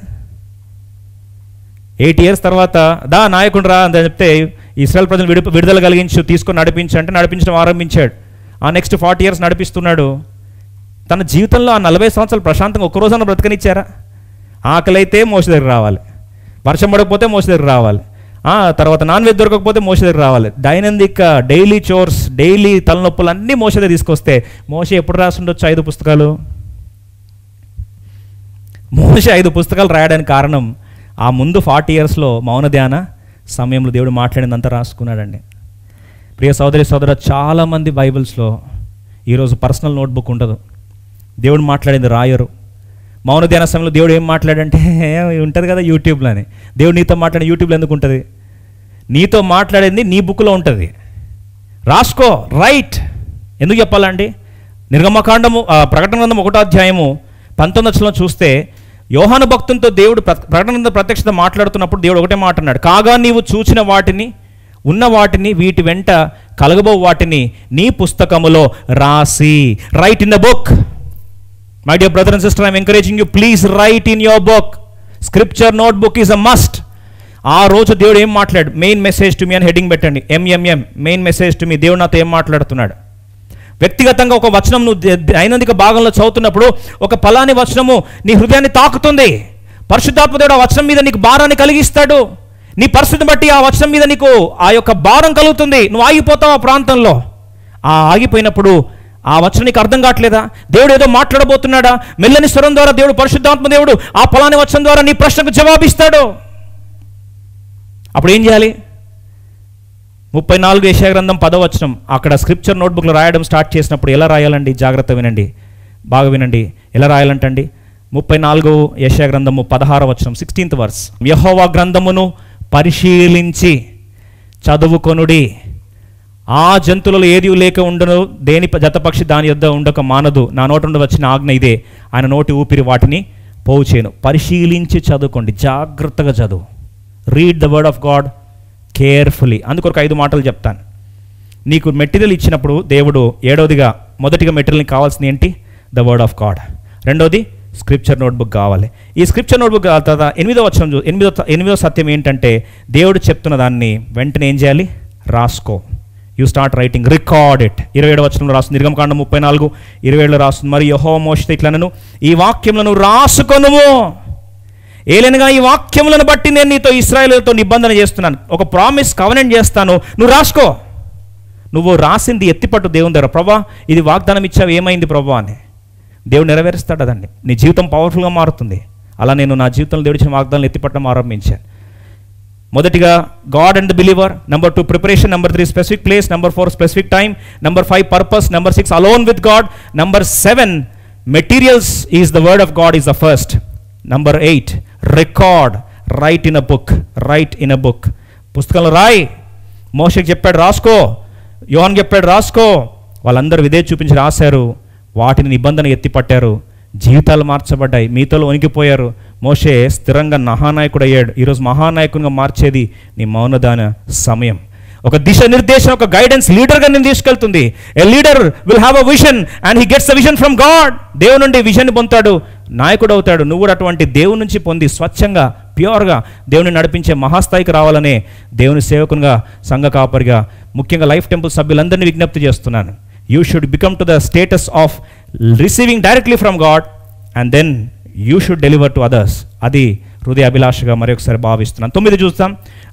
8 years తర్వాత నాయకుడు రా అని చెప్తే ఇశ్రాయేల్ ప్రజలు విడుదల కలిగించు, తీసుకొని నడిపించంటే నడిపించడం ఆరంభించాడు. ఆ నెక్స్ట్ 40 years నడిపిస్తున్నాడు. తన జీవితంలో ఆ 40 సంవత్సరాలు ప్రశాంతంగా ఒక్కరోజున బ్రతకనిచ్చారా? ఆకలి అయితే మోషే దగ్గర రావాలి, వర్షం పడకపోతే మోషే దగ్గర రావాలి, తర్వాత నాన్ వెజ్ దొరకకపోతే మోషే దగ్గర రావాలి. దైనందిక డైలీ చోర్స్, డైలీ తలనొప్పులు అన్నీ మోషే దగ్గర తీసుకొస్తే మోషే ఎప్పుడు రాసి ఉండొచ్చు 5 పుస్తకాలు? మోషే 5 పుస్తకాలు రాయడానికి కారణం ఆ ముందు 40 yearsలో మౌన ధ్యాన సమయంలో దేవుడు మాట్లాడిందంతా రాసుకున్నాడండి. ప్రియ సోదరి సోదర, చాలామంది బైబిల్స్లో ఈరోజు పర్సనల్ నోట్బుక్ ఉండదు, దేవుడు మాట్లాడింది రాయరు. మౌన ధ్యాన సమయంలో దేవుడు ఏం మాట్లాడంటే ఉంటుంది కదా యూట్యూబ్లో అని. దేవుడు నీతో మాట్లాడే యూట్యూబ్లో ఎందుకు ఉంటుంది? నీతో మాట్లాడింది నీ బుక్లో ఉంటుంది, రాసుకో, రైట్. ఎందుకు చెప్పాలండి? నిర్గమకాండము ప్రకటన గ్రంథం 1వ అధ్యాయము 19 చూస్తే యోహాను భక్తునితో దేవుడు ప్రకటన గ్రంథ ప్రత్యక్షత మాట్లాడుతున్నప్పుడు దేవుడు ఒకటే మాట అన్నాడు, కాగా నీవు చూచిన వాటిని, ఉన్న వాటిని, వీటి వెంట కలగబో వాటిని నీ పుస్తకములో రాసి, write in the book. My dear brother and sister, I'm encouraging you, please write in your book. Scripture note book is a must. ఆ రోజు దేవుడు ఏం మాట్లాడు? మెయిన్ మెసేజ్ టు మీ అని హెడ్డింగ్ పెట్టండి, MMM, main message to me. దేవుడు నాతో ఏం మాట్లాడుతున్నాడు? వ్యక్తిగతంగా ఒక వచనం నువ్వు దైనందిక భాగంలో చదువుతున్నప్పుడు ఒక ఫలాని వచనము నీ హృదయాన్ని తాకుతుంది. పరిశుద్ధాత్మ దేవుడు ఆ వచనం మీద నీకు భారాన్ని కలిగిస్తాడు. నీ పరిస్థితిని బట్టి ఆ వచనం మీద నీకు ఆ యొక్క భారం కలుగుతుంది. నువ్వు ఆగిపోతావు ఆ ప్రాంతంలో. ఆ ఆగిపోయినప్పుడు ఆ వచనం నీకు అర్థం కావట్లేదా? దేవుడు ఏదో మాట్లాడబోతున్నాడా? మెల్లని స్వరం ద్వారా దేవుడు, పరిశుద్ధాత్మ దేవుడు ఆ ఫలాని వచనం ద్వారా నీ ప్రశ్నకు జవాబిస్తాడు. అప్పుడు ఏం చేయాలి? 34 యెషయా గ్రంథం 10వ వచనం అక్కడ స్క్రిప్చర్ నోట్బుక్లో రాయడం స్టార్ట్ చేసినప్పుడు ఎలా రాయాలండి? జాగ్రత్త వినండి, బాగా వినండి. ఎలా రాయాలంటండి? 34 యెషయా గ్రంథము 16వ వచనం, 16th verse. యెహోవా గ్రంథమును పరిశీలించి చదువుకొనుడి, ఆ జంతువులలో ఏది లేక ఉండను, దేని జతపక్షి దాని యొద్ద ఉండక మానదు. నా నోటి నుండి వచ్చిన ఆజ్ఞ ఇదే, ఆయన నోటి ఊపిరి వాటిని పోవు చేయను. పరిశీలించి చదువుకోండి, జాగ్రత్తగా చదువు. Read the word of God carefully. అందుకొరకు 5 మాటలు చెప్తాను. నీకు మెటీరియల్ ఇచ్చినప్పుడు దేవుడు మొదటిగా మెటీరియల్ని కావాల్సింది ఏంటి? The word of God. రెండోది స్క్రిప్చర్ నోట్బుక్ కావాలి. ఈ స్క్రిప్చర్ నోట్బుక్ తర్వాత 8వ వచనం, 8వ సత్యం ఏంటంటే దేవుడు చెప్తున్న దాన్ని వెంటనే ఏం చేయాలి? రాసుకో. You start writing, record it. 27వ వచనంలో రాస్తుంది, నిర్గమకాండం 34:27 రాస్తుంది, మరి యెహోవా మోషేతో ఇట్లనెను, ఈ వాక్యములను రాసుకొనుము, ఏలైనగా ఈ వాక్యములను బట్టి నేను నీతో ఇశ్రాయేలుతో నిబంధన చేస్తున్నాను, ఒక ప్రామిస్ కవెనెంట్ చేస్తాను, నువ్వు రాసుకో. నువ్వు రాసింది ఎత్తిపట్టు దేవుని దగ్గర. ప్రభా, ఇది వాగ్దానం ఇచ్చావు, ఏమైంది ప్రభా అని. దేవుడు నెరవేరుస్తాడు అదండి. నీ జీవితం పవర్ఫుల్గా మారుతుంది. అలా నేను నా జీవితంలో దేవుడు ఇచ్చిన వాగ్దానాలు ఎత్తిపట్టడం ఆరంభించాను. మొదటిగా God and the believer, number 2 preparation, number 3 specific place, number 4 specific time, number 5 purpose, number 6 alone with God, number 7 materials is the word of God is the first, number 8 record, write in a book, write in a book. పుస్తకంలో రాయి. మోషేకి చెప్పాడు రాసుకో, యోహాను చెప్పాడు రాసుకో. వాళ్ళందరూ ఇదే చూపించి రాశారు, వాటిని నిబంధన ఎత్తిపట్టారు, జీవితాలు మార్చబడ్డాయి, మీతోలో వణికిపోయారు. మోషే స్థిరంగా మహానాయకుడు అయ్యాడు. ఈరోజు మహానాయకునిగా మార్చేది నీ మౌనదాన సమయం. ఒక దిశ నిర్దేశం, ఒక గైడెన్స్ లీడర్గా నేను తీసుకెళ్తుంది. A leader will have a vision and he gets a vision from God. దేవుని నుండి విజన్ పొందుతాడు, నాయకుడు అవుతాడు. నువ్వు కూడా అటువంటి దేవుని నుంచి పొంది స్వచ్ఛంగా, ప్యూర్గా దేవుని నడిపించే మహాస్థాయికి రావాలనే దేవుని సేవకునిగా, సంఘ కాపరిగా, ముఖ్యంగా లైఫ్ టెంపుల్ సభ్యులందరినీ విజ్ఞప్తి చేస్తున్నాను. You should become to the status of receiving directly from God and then you should deliver to others. అది హృదయ అభిలాషగా మరొకసారి భావిస్తున్నాను. 9 చూస్తాం.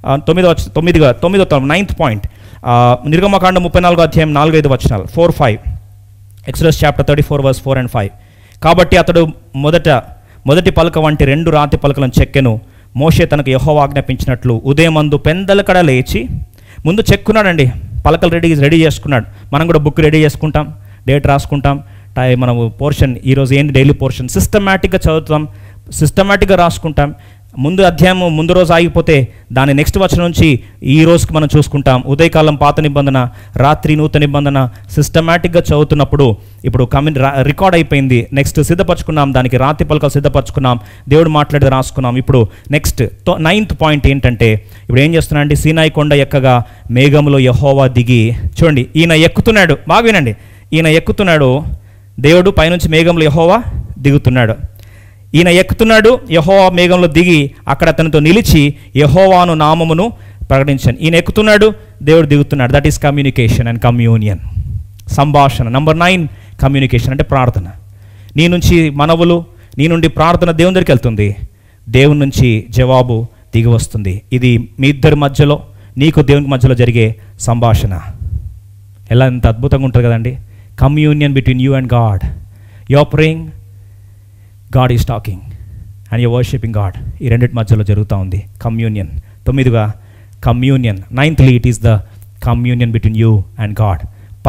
9th పాయింట్, నిర్గమకాండం 34వ అధ్యాయం 4-5 వచనాలు, 4-5. Exodus chapter 34 verse 4 and 5. కాబట్టి అతడు మొదటి పలక వంటి 2 రాతి పలకలను చెక్కెను. మోషే తనకు యెహోవా ఆజ్ఞాపించినట్లు ఉదయమందు పెందలకడ లేచి, ముందు చెక్కున్నాడండి, పలకలు రెడీ చేసుకున్నాడు. మనం కూడా బుక్ రెడీ చేసుకుంటాం, డేట్ రాసుకుంటాం, మనము పోర్షన్ ఈరోజు ఏంటి డైలీ పోర్షన్ సిస్టమేటిక్గా చదువుతాం, సిస్టమేటిక్గా రాసుకుంటాం. ముందు అధ్యాయం ముందు రోజు ఆగిపోతే దాని నెక్స్ట్ వచనం నుంచి ఈ రోజుకి మనం చూసుకుంటాం. ఉదయకాలం పాత నిబంధన, రాత్రి నూతన నిబంధన సిస్టమేటిక్గా చదువుతున్నప్పుడు ఇప్పుడు రికార్డ్ అయిపోయింది. నెక్స్ట్ సిద్ధపరచుకున్నాం, దానికి రాతి పలకలు సిద్ధపరచుకున్నాం, దేవుడు మాట్లాడి రాసుకున్నాం. ఇప్పుడు నెక్స్ట్ 9th పాయింట్ ఏంటంటే, ఇప్పుడు ఏం చేస్తున్నా అంటే, సీనాయి కొండ ఎక్కగా మేఘములో యెహోవా దిగి, చూడండి ఈయన ఎక్కుతున్నాడు, బాగా వినండి, ఈయన ఎక్కుతున్నాడు, దేవుడు పైనుంచి మేఘంలో యెహోవా దిగుతున్నాడు. ఈయన ఎక్కుతున్నాడు, యెహోవా మేఘంలో దిగి అక్కడ అతనితో నిలిచి యెహోవాను నామమును ప్రకటించాను. ఈయన ఎక్కుతున్నాడు, దేవుడు దిగుతున్నాడు. That is communication and communion, సంభాషణ. నంబర్ 9 కమ్యూనికేషన్ అంటే ప్రార్థన. నీ నుంచి మనవులు, నీ నుండి ప్రార్థన దేవుని దగ్గరికి వెళ్తుంది, దేవుని నుంచి జవాబు దిగి వస్తుంది. ఇది మీ ఇద్దరి మధ్యలో, నీకు దేవునికి మధ్యలో జరిగే సంభాషణ. ఎలా ఎంత అద్భుతంగా ఉంటుంది కదండి. Communion between you and God. You are praying, God is talking and you worshipping God. ఈ రెండింటి మధ్యలో జరుగుతూ ఉంది కమ్యూనియన్. 9గా communion. 9thly it is the communion between you and God.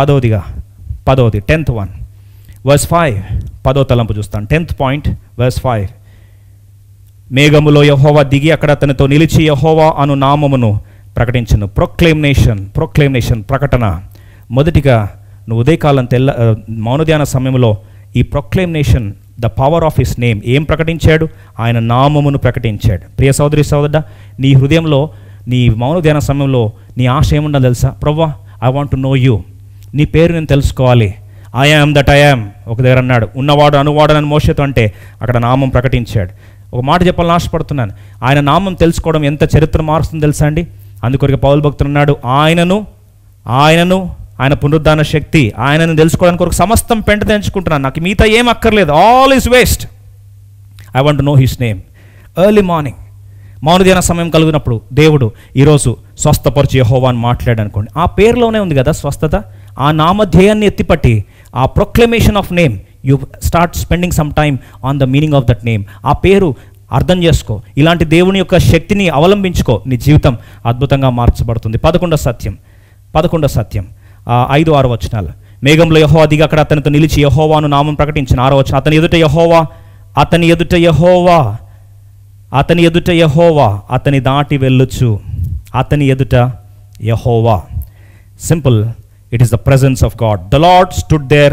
10th 1 verse 5, 10వ తలంపు చూస్తాను. 10th point verse 5. మేఘములో యెహోవా దిగి అక్కడ అతనితో నిలిచి యెహోవా అను నామమును ప్రకటించను. ప్రొక్లెమినేషన్, ప్రకటన. మొదటిగా నువ్వు ఉదయకాలం మౌనధ్యాన సమయంలో ఈ proclamation, the power of his name, ఏం ప్రకటించాడు? ఆయన నామమును ప్రకటించాడు. ప్రియ సోదరి సోదరుడా, నీ హృదయంలో నీ మౌనధ్యాన సమయంలో నీ ఆశ ఏముండో తెలుసా? ప్రభువా, I want to know you, నీ పేరు నేను తెలుసుకోవాలి. I am that I am ఒక దగ్గర అన్నాడు, ఉన్నవాడు అనువాడు అని మోషేతో అంటే అక్కడ నామం ప్రకటించాడు. ఒక మాట చెప్పాలని ఆశపడుతున్నాను, ఆయన నామం తెలుసుకోవడం ఎంత చరిత్ర మారుస్తుందో తెలుసా అండి. అందుకొరకు పౌలు భక్తుడు అన్నాడు, ఆయనను ఆయన పునరుద్ధాన శక్తి, ఆయనను తెలుసుకోవడానికి కొరకు సమస్తం పెంట తెంచుకుంటున్నాను, నాకు మిగతా ఏం అక్కర్లేదు, all is waste. I want to know his name. Early morning మౌనధ్యాన సమయం కలిగినప్పుడు దేవుడు ఈరోజు స్వస్థపరిచి యెహోవా అని మాట్లాడు అనుకోండి, ఆ పేరులోనే ఉంది కదా స్వస్థత. ఆ నామధేయాన్ని ఎత్తిపట్టి, ఆ proclamation of name, you start spending some time on the meaning of that name. ఆ పేరు అర్థం చేసుకో, ఇలాంటి దేవుని యొక్క శక్తిని అవలంబించుకో, నీ జీవితం అద్భుతంగా మార్చబడుతుంది. 11వ సత్యం 5-6 వచనాలు. మేఘంలో యెహోవా దిగి అక్కడ అతనితో నిలిచి యెహోవాను నామం ప్రకటించిన. 6వ వచనం, అతని ఎదుట యెహోవా అతని దాటి వెళ్ళొచ్చు. అతని ఎదుట యెహోవా. Simple, it is the presence of God. The Lord stood there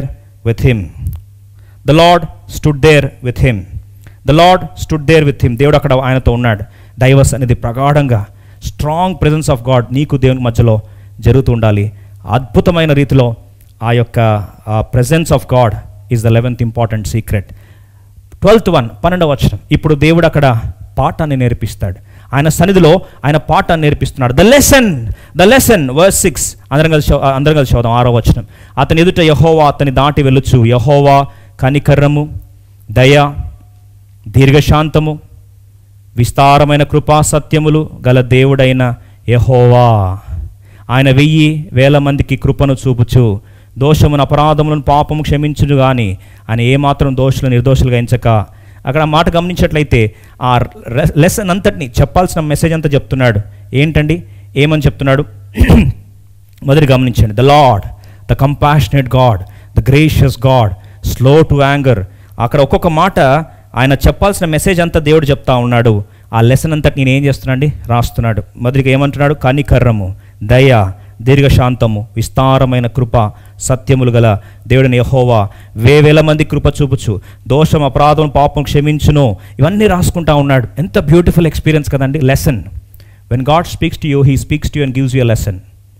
with him. దేవుడు అక్కడ ఆయనతో ఉన్నాడు. డైవర్స్ అనేది ప్రగాఢంగా, స్ట్రాంగ్ ప్రెజెన్స్ ఆఫ్ గాడ్ నీకు దేవుని మధ్యలో జరుగుతూ ఉండాలి. అద్భుతమైన రీతిలో ఆ యొక్క presence of God is the 11th important secret. 12th 1, 12వ వచనం. ఇప్పుడు దేవుడు అక్కడ పాఠాన్ని నేర్పిస్తాడు. ఆయన సన్నిధిలో ఆయన పాఠాన్ని నేర్పిస్తున్నాడు. The lesson verse 6. అందరం కలిసి చదువుదాం. 6వ వచనం. అతని ఎదుట యెహోవా అతని దాటి వెళ్ళొచ్చు. యెహోవా కనికరము, దయ, దీర్ఘశాంతము, విస్తారమైన కృపా సత్యములు గల దేవుడైన యెహోవా. ఆయన 1000 మందికి కృపను చూపుచు దోషమును, అపరాధములను, పాపము క్షమించును కానీ ఆయన ఏమాత్రం దోషులు నిర్దోషులుగా ఎంచక. అక్కడ మాట గమనించినట్లయితే ఆ లెసన్ అంతటిని, చెప్పాల్సిన మెసేజ్ అంతా చెప్తున్నాడు. ఏంటండి, ఏమని చెప్తున్నాడు? మొదటి గమనించండి. The Lord, the compassionate God, the gracious God, slow to anger. అక్కడ ఒక్కొక్క మాట ఆయన చెప్పాల్సిన మెసేజ్ అంతా దేవుడు చెప్తా ఉన్నాడు. ఆ లెసన్ అంతటి నేను ఏం చేస్తున్నాండి, రాస్తున్నాడు. మొదటిగా ఏమంటున్నాడు? కనికరము, దయ, దీర్ఘశాంతము, విస్తారమైన కృప సత్యములు గల దేవుడిని యెహోవా 1000 మంది కృప చూపుచు దోషం, అపరాధం, పాపం క్షమించును. ఇవన్నీ రాసుకుంటా ఉన్నాడు. ఎంత బ్యూటిఫుల్ ఎక్స్పీరియన్స్ కదండి. Lesson. When God speaks to you, he speaks to you and gives you a lesson.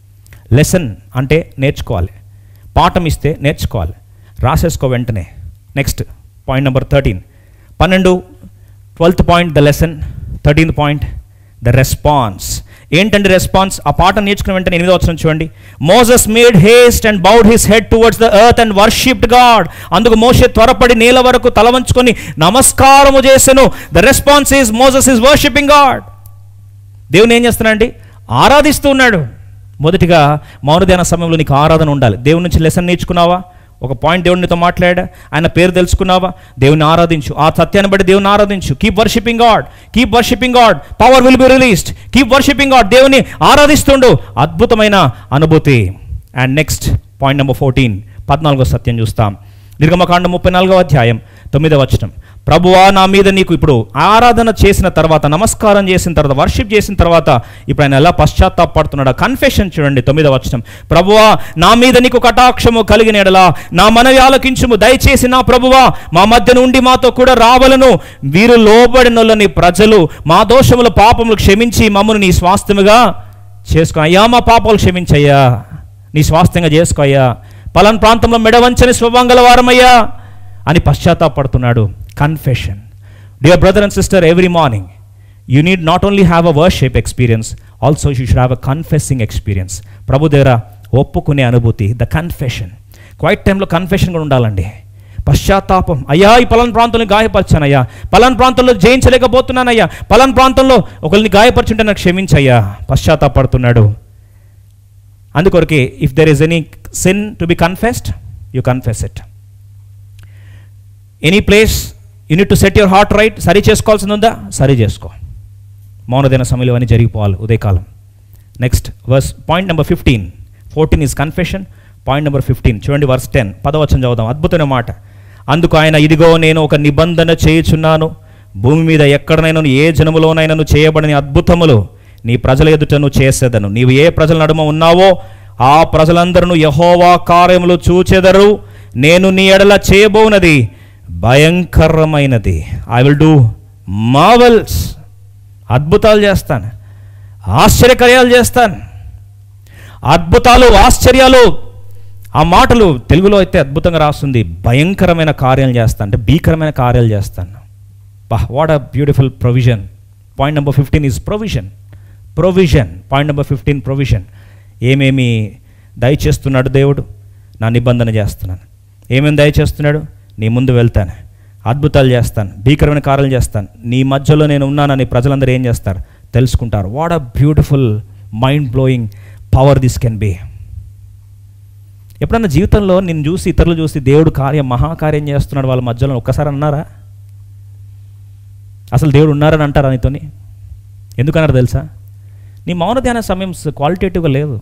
Lesson అంటే నేర్చుకోవాలి, పాఠం ఇస్తే నేర్చుకోవాలి, రాసేసుకో వెంటనే. Next point number 13. 12th point the lesson, 13th point the response. ఏంటంటే రెస్పాన్స్? ఆ పాఠం నేర్చుకున్న వెంటనే 8వ వచనం చూడండి. Moses made haste and bowed his head towards the earth and worshipped God. అందుకు మోషే త్వరపడి నేల వరకు తల వంచుకొని నమస్కారము చేసెను. The response is Moses is worshipping God. దేవుని ఏం చేస్తున్నాడండి? ఆరాధిస్తూ ఉన్నాడు. మొదటిగా మౌనధ్యాన సమయంలో నీకు ఆరాధన ఉండాలి. దేవుని నుంచి లెసన్ నేర్చుకున్నావా? ఒక పాయింట్ దేవునితో మాట్లాడా, ఆయన పేరు తెలుసుకున్నావా? దేవుని ఆరాధించు, ఆ సత్యాన్ని బట్టి దేవుని ఆరాధించు. Keep worshipping God, keep worshipping God, power will be released. Keep worshipping God, దేవుని ఆరాధిస్తుండు, అద్భుతమైన అనుభూతి. అండ్ నెక్స్ట్ పాయింట్ నెంబర్ 14, 14వ సత్యం చూస్తాం. నిర్గమకాండం 34వ అధ్యాయం 9వ వచనం. ప్రభువా నా మీద నీకు, ఇప్పుడు ఆరాధన చేసిన తర్వాత, నమస్కారం చేసిన తర్వాత, వర్షిప్ చేసిన తర్వాత ఇప్పుడు ఆయన ఎలా పశ్చాత్తాపడుతున్నాడు? కన్ఫెషన్ చూడండి, 9వ వచనం. ప్రభువా నా మీద నీకు కటాక్షము కలిగిన ఎడలా నా మనవి ఆలకించుము. దయచేసి నా ప్రభువా మా మధ్య నుండి మాతో కూడా రావలను. వీరు లోబడినోళ్ళని ప్రజలు మా దోషముల పాపములు క్షమించి మమ్మల్ని నీ స్వాస్థ్యముగా చేసుకో. అయ్యా మా పాపాలు క్షమించయ్యా, నీ స్వాస్థ్యంగా చేసుకో అయ్యా, పలానా ప్రాంతంలో మెడవంచని స్వభావం గల వారమయ్యా అని పశ్చాత్తాపడుతున్నాడు. Confession. Dear brother and sister, every morning you need not only have a worship experience, also you should have a confessing experience. ప్రభు దగ్గర ఒప్పుకునే అనుభూతి, ద కన్ఫెషన్. క్వైట్ టైంలో కన్ఫెషన్ కూడా ఉండాలండి. పశ్చాత్తాపం, అయ్యా ఈ పలానా ప్రాంతంలో గాయపరిచానయ్యా, పలానా ప్రాంతంలో జయించలేకపోతున్నానయ్యా, పలానా ప్రాంతంలో ఒకరిని గాయపరుచుంటే నాకు క్షమించయ్యా. పశ్చాత్తాపడుతున్నాడు. అందుకొరకే if there is any sin to be confessed, you confess it. Any place you need to set your heart right. సరి చేసుకోవాల్సింది ఉందా? సరి చేసుకో. మౌనదిన సమయంలో అన్నీ జరిగిపోవాలి ఉదయకాలం. Next verse point number 15. 14 is confession. Point number 15 చూడండి, వర్స్ 10, 10వ వచనం చదువుదాం. అద్భుతమైన మాట. అందుకు ఆయన, ఇదిగో నేను ఒక నిబంధన చేయుచున్నాను, భూమి మీద ఎక్కడనైనా ఏ జనములోనైనా చేయబడిన అద్భుతములు నీ ప్రజల ఎదుటను చేసేదను. నీవు ఏ ప్రజల నడుమ ఉన్నావో ఆ ప్రజలందరూ యెహోవా కార్యములు చూచెదరు. నేను నీ ఎడల చేయబోనది భయంకరమైనది. I will do marvels. అద్భుతాలు చేస్తాను, ఆశ్చర్యకార్యాలు చేస్తాను. అద్భుతాలు, ఆశ్చర్యాలు. ఆ మాటలు తెలుగులో అయితే అద్భుతంగా రాస్తుంది. భయంకరమైన కార్యాలు చేస్తాను అంటే భీకరమైన కార్యాలు చేస్తాను. What a beautiful provision. Point number 15 is provision. Provision. Point number 15 provision. ఏమేమి దయచేస్తున్నాడు దేవుడు? నా నిబంధన చేస్తున్నాను. ఏమేమి దయచేస్తున్నాడు? నీ ముందు వెళ్తాను, అద్భుతాలు చేస్తాను, భీకరమైన కార్యాలు చేస్తాను, నీ మధ్యలో నేను ఉన్నానని ప్రజలందరూ ఏం చేస్తారు? తెలుసుకుంటారు. What a beautiful, mind blowing power this can be. ఎప్పుడన్నా జీవితంలో నిన్ను చూసి, ఇతరులు చూసి దేవుడు మహాకార్యం చేస్తున్నాడు వాళ్ళ మధ్యలో ఒక్కసారి అన్నారా? అసలు దేవుడు ఉన్నారని అంటారా నీతోని? ఎందుకన్నారు తెలుసా? నీ మౌన ధ్యాన సమయం క్వాలిటేటివ్గా లేదు.